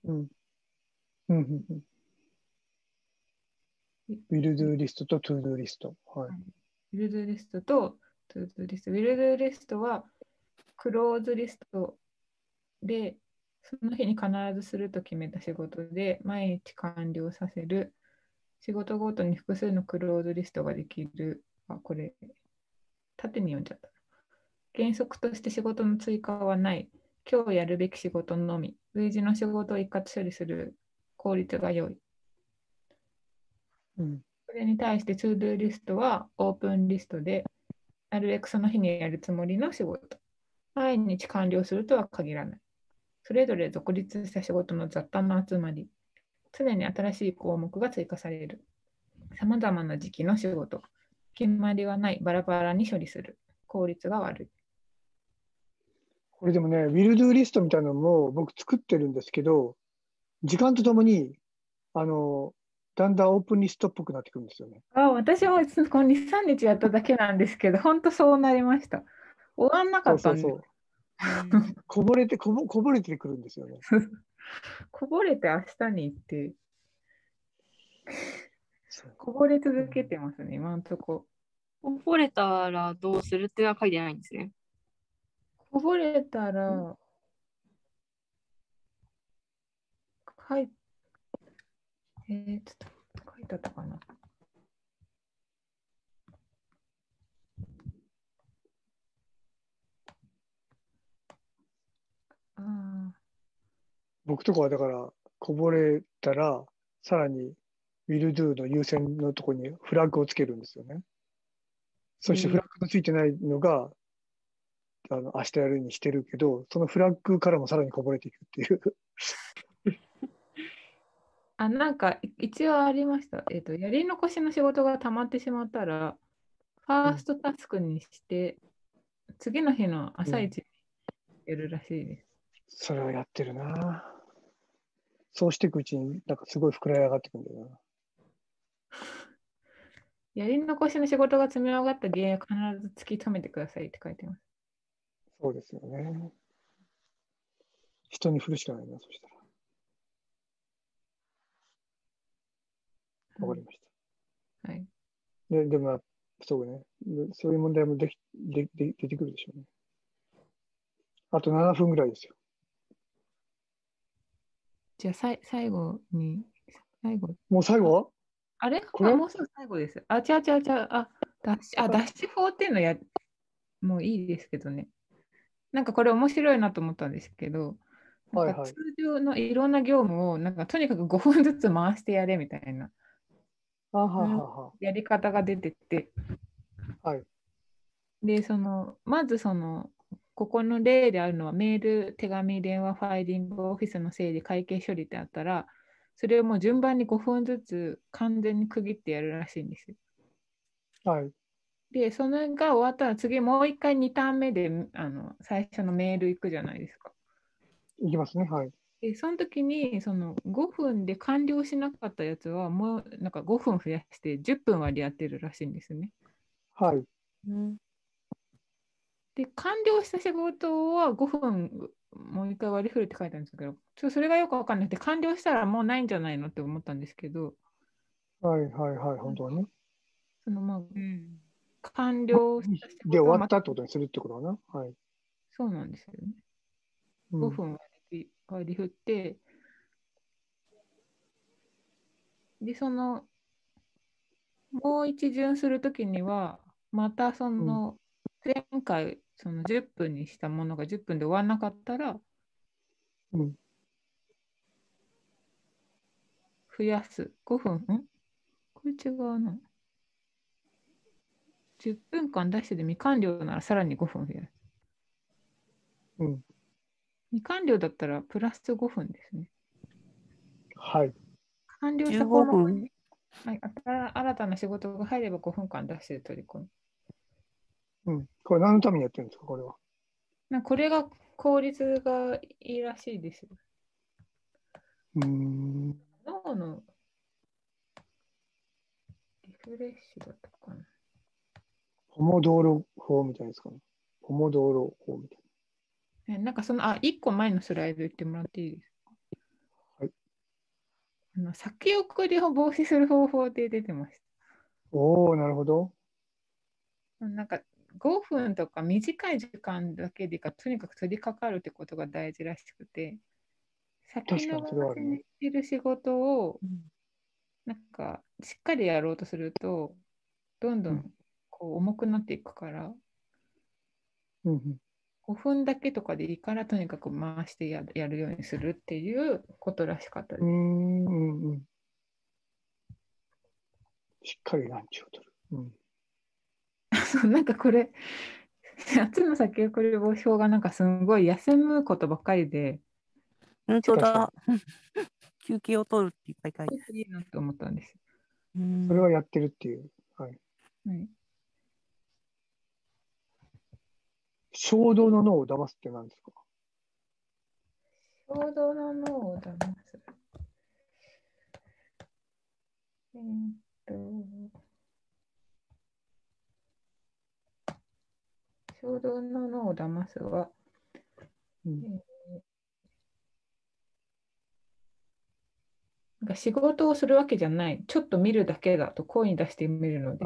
ウィルドゥリストとトゥードゥリスト。はい。 ウィルドゥリストとトゥードゥリスト。ウィルドゥリストはクローズリストで、その日に必ずすると決めた仕事で、毎日完了させる。仕事ごとに複数のクローズリストができる。これ、縦に読んじゃった。原則として仕事の追加はない。今日やるべき仕事のみ。類似の仕事を一括処理する効率が良い。それに対して、トゥードゥリストはオープンリストで、なるべくその日にやるつもりの仕事。毎日完了するとは限らない。それぞれ独立した仕事の雑多な集まり。常に新しい項目が追加される。さまざまな時期の仕事。決まりはない。バラバラに処理する。効率が悪い。 これでもね、ウィルドゥリストみたいなのも僕作ってるんですけど、時間とともに、だんだんオープンリストっぽくなってくるんですよね。 私もこの2、3日やっただけなんですけど、本当そうなりました。終わんなかったんで。 そう。こぼれてくるんですよね。 こぼれて明日に行って、こぼれ続けてますね、今のとこ。 こぼれたらどうするっていうのは書いてないんですね。 こぼれたら、ちょっと書いてあったかな。 僕とかはだから、こぼれたら、さらに will do の優先のところにフラッグをつけるんですよね。そしてフラッグのついてないのが、明日やるにしてるけど、そのフラッグからもさらにこぼれていくっていう。 なんか一応ありました。やり残しの仕事が溜まってしまったら、ファーストタスクにして、次の日の朝一にやるらしいです。 それはやってるな。そうしていくうちになんかすごい膨らみ上がってくるんだよな。 やり残しの仕事が積み上がった原因を必ず突き止めてくださいって書いてます。 そうですよね。人に振るしかないな、そしたら。わかりました。 はい。 でも、そうね。そういう問題も出てくるでしょうね。あと7分ぐらいですよ。 じゃあ最後。 もう最後？ あれこれもうすぐ最後です。違う。ダッシュ法っていうのもういいですけどね。なんかこれ面白いなと思ったんですけど、なんか通常のいろんな業務をなんかとにかく5分ずつ回してやれみたいなやり方が出てて、 はい。 で、まずここの例であるのはメール、手紙、電話、ファイリング、オフィスの整理、会計処理ってあったら、それをもう順番に5分ずつ完全に区切ってやるらしいんですよ。 はい。 で、それが終わったら次もう一回2ターン目で最初のメール行くじゃないですか。 行きますね。はい。 で、その時に5分で完了しなかったやつはもうなんか5分増やして10分割りやってるらしいんですね。 はい。 で、 で、完了した仕事は5分もう一回割り振るって書いてあるんですけど、それがよくわかんなくて、完了したらもうないんじゃないのって思ったんですけど、 はいはいはい、本当はね。 そのまあうん。 完了した仕で、 事は終わったってことにするってことかな。はい。 そうなんですよね。5 うん。 分割り振って、で、もう一巡するときには、またうん。 前回10分にしたものが10分で終わらなかったら、 うん。 増やす。5分、これ違うな。10分間出してで未完了ならさらに5分増やす。 うん。 未完了だったらプラス5分ですね。 はい。 完了した 15 項目分。 に、はい、新たな仕事が入れば5分間出して取り込む。 うん。これ何のためにやってるんですか、これは。 これが効率がいいらしいですよ。脳のリフレッシュだったかな。 ポモドーロ法みたいですかね。ポモドーロ法みたい 1個前のスライド言ってもらっていいですはい。 先送りを防止する方法で出てました。 おお、なるほど。 5分とか短い時間だけでか、とにかく取り掛かるってことが大事らしくて、先延確かにそれはあばしにるね。 してる仕事を、しっかりやろうとすると、どんどん重くなっていくから、 うんうん。 5分だけとかでいいから、とにかく回してやるようにするっていうことらしかったです。 うんうん。しっかりランチを取る。うん。 これ、夏の先送り防止法がすごい休むことばっかりで、 本当確かだ。休憩を取るっていっぱい書いてある。 いいなと思ったんです。 それはやってるっていう。はい。 はい、 衝動の脳を騙すって何ですか？ 衝動の脳を騙す。衝動の脳を騙すは、仕事をするわけじゃない、ちょっと見るだけだと声に出してみるのです。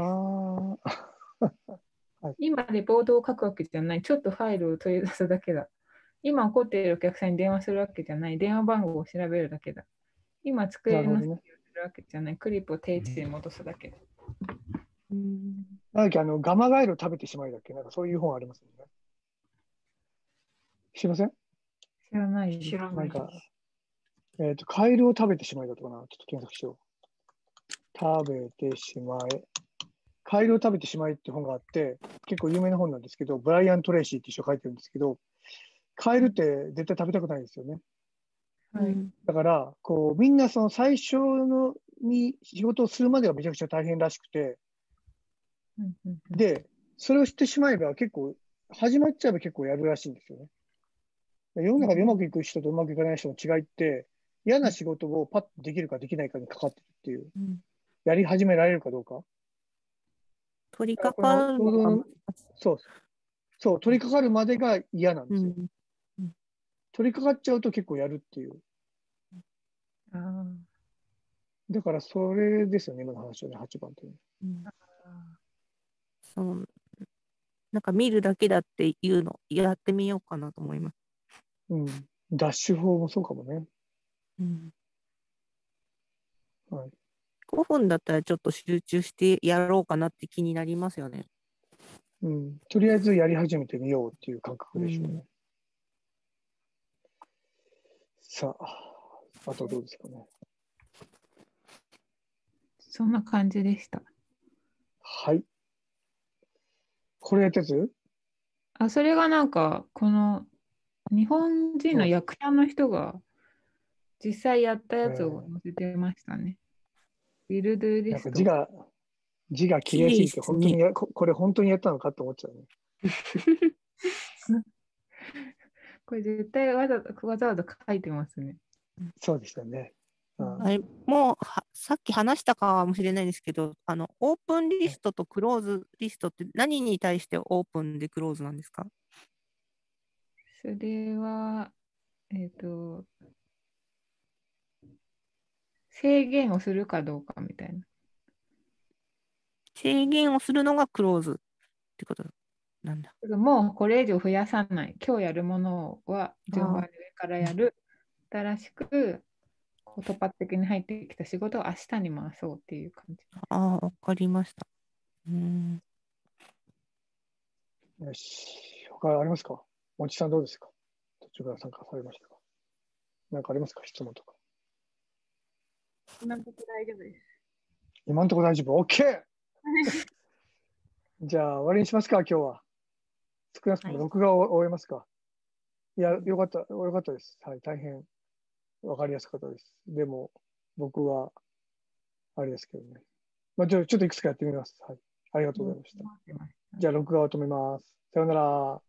はい、今レポートを書くわけじゃない、ちょっとファイルを取り出すだけだ。今起こっているお客さんに電話するわけじゃない、電話番号を調べるだけだ。今机の設計をするわけじゃない、クリップを定位置に戻すだけだ。 なんだっけ、ガマガエルを食べてしまいだっけ、そういう本ありますよね。知りません？ 知らないです。 知らないです。 カエルを食べてしまいだったかな。ちょっと検索しよう。食べてしまえ。カエルを食べてしまいって本があって、結構有名な本なんですけど、ブライアン・トレイシーって人が書いてるんですけど、カエルって絶対食べたくないですよね。 はい、 だから、みんなその最初に仕事をするまではめちゃくちゃ大変らしくて、で、それを知ってしまえば結構、始まっちゃえば結構やるらしいんですよね。世の中でうまくいく人とうまくいかない人の違いって、嫌な仕事をパッとできるかできないかにかかってるっていう、やり始められるかどうか。 取り掛かるのか。 そう、取り掛かるまでが嫌なんですよ。取り掛かっちゃうと結構やるっていう。だからそれですよね、今の話はね、8番というの。見るだけだっていうの、やってみようかなと思います。 ダッシュ法もそうかもね。 はい、5分だったらちょっと集中してやろうかなって気になりますよね。 とりあえずやり始めてみようっていう感覚でしょうね。さあ、あとどうですかね。 そんな感じでした。 はい。これやったやつ？ それがこの日本人の役者の人が実際やったやつを載せてましたね。ウィルドゥリスト。 字が綺麗すぎて、本当にこれ本当にやったのかと思っちゃうね。 これ絶対わざわざ書いてますね。 そうでしたね。 あれもうさっき話したかもしれないですけど、オープンリストとクローズリストって何に対してオープンでクローズなんですか？ それは、制限をするかどうかみたいな。 制限をするのがクローズってことなんだ。 もうこれ以上増やさない。今日やるものは順番に上からやる。新しくこう突発的に入ってきた仕事を明日に回そうっていう感じ。 わかりました。 よし。他ありますか？もちさんどうですか？途中から参加されましたか？何かありますか？質問とか。 今のところ大丈夫です。 今のところ大丈夫。OK! じゃあ終わりにしますか、今日は。少なくとも録画を終えますか。いや、よかったです。はい、大変わかりやすかったです。でも、僕は、あれですけどね。まあ、ちょっといくつかやってみます。はい。ありがとうございました。じゃあ、録画を止めます。さようなら。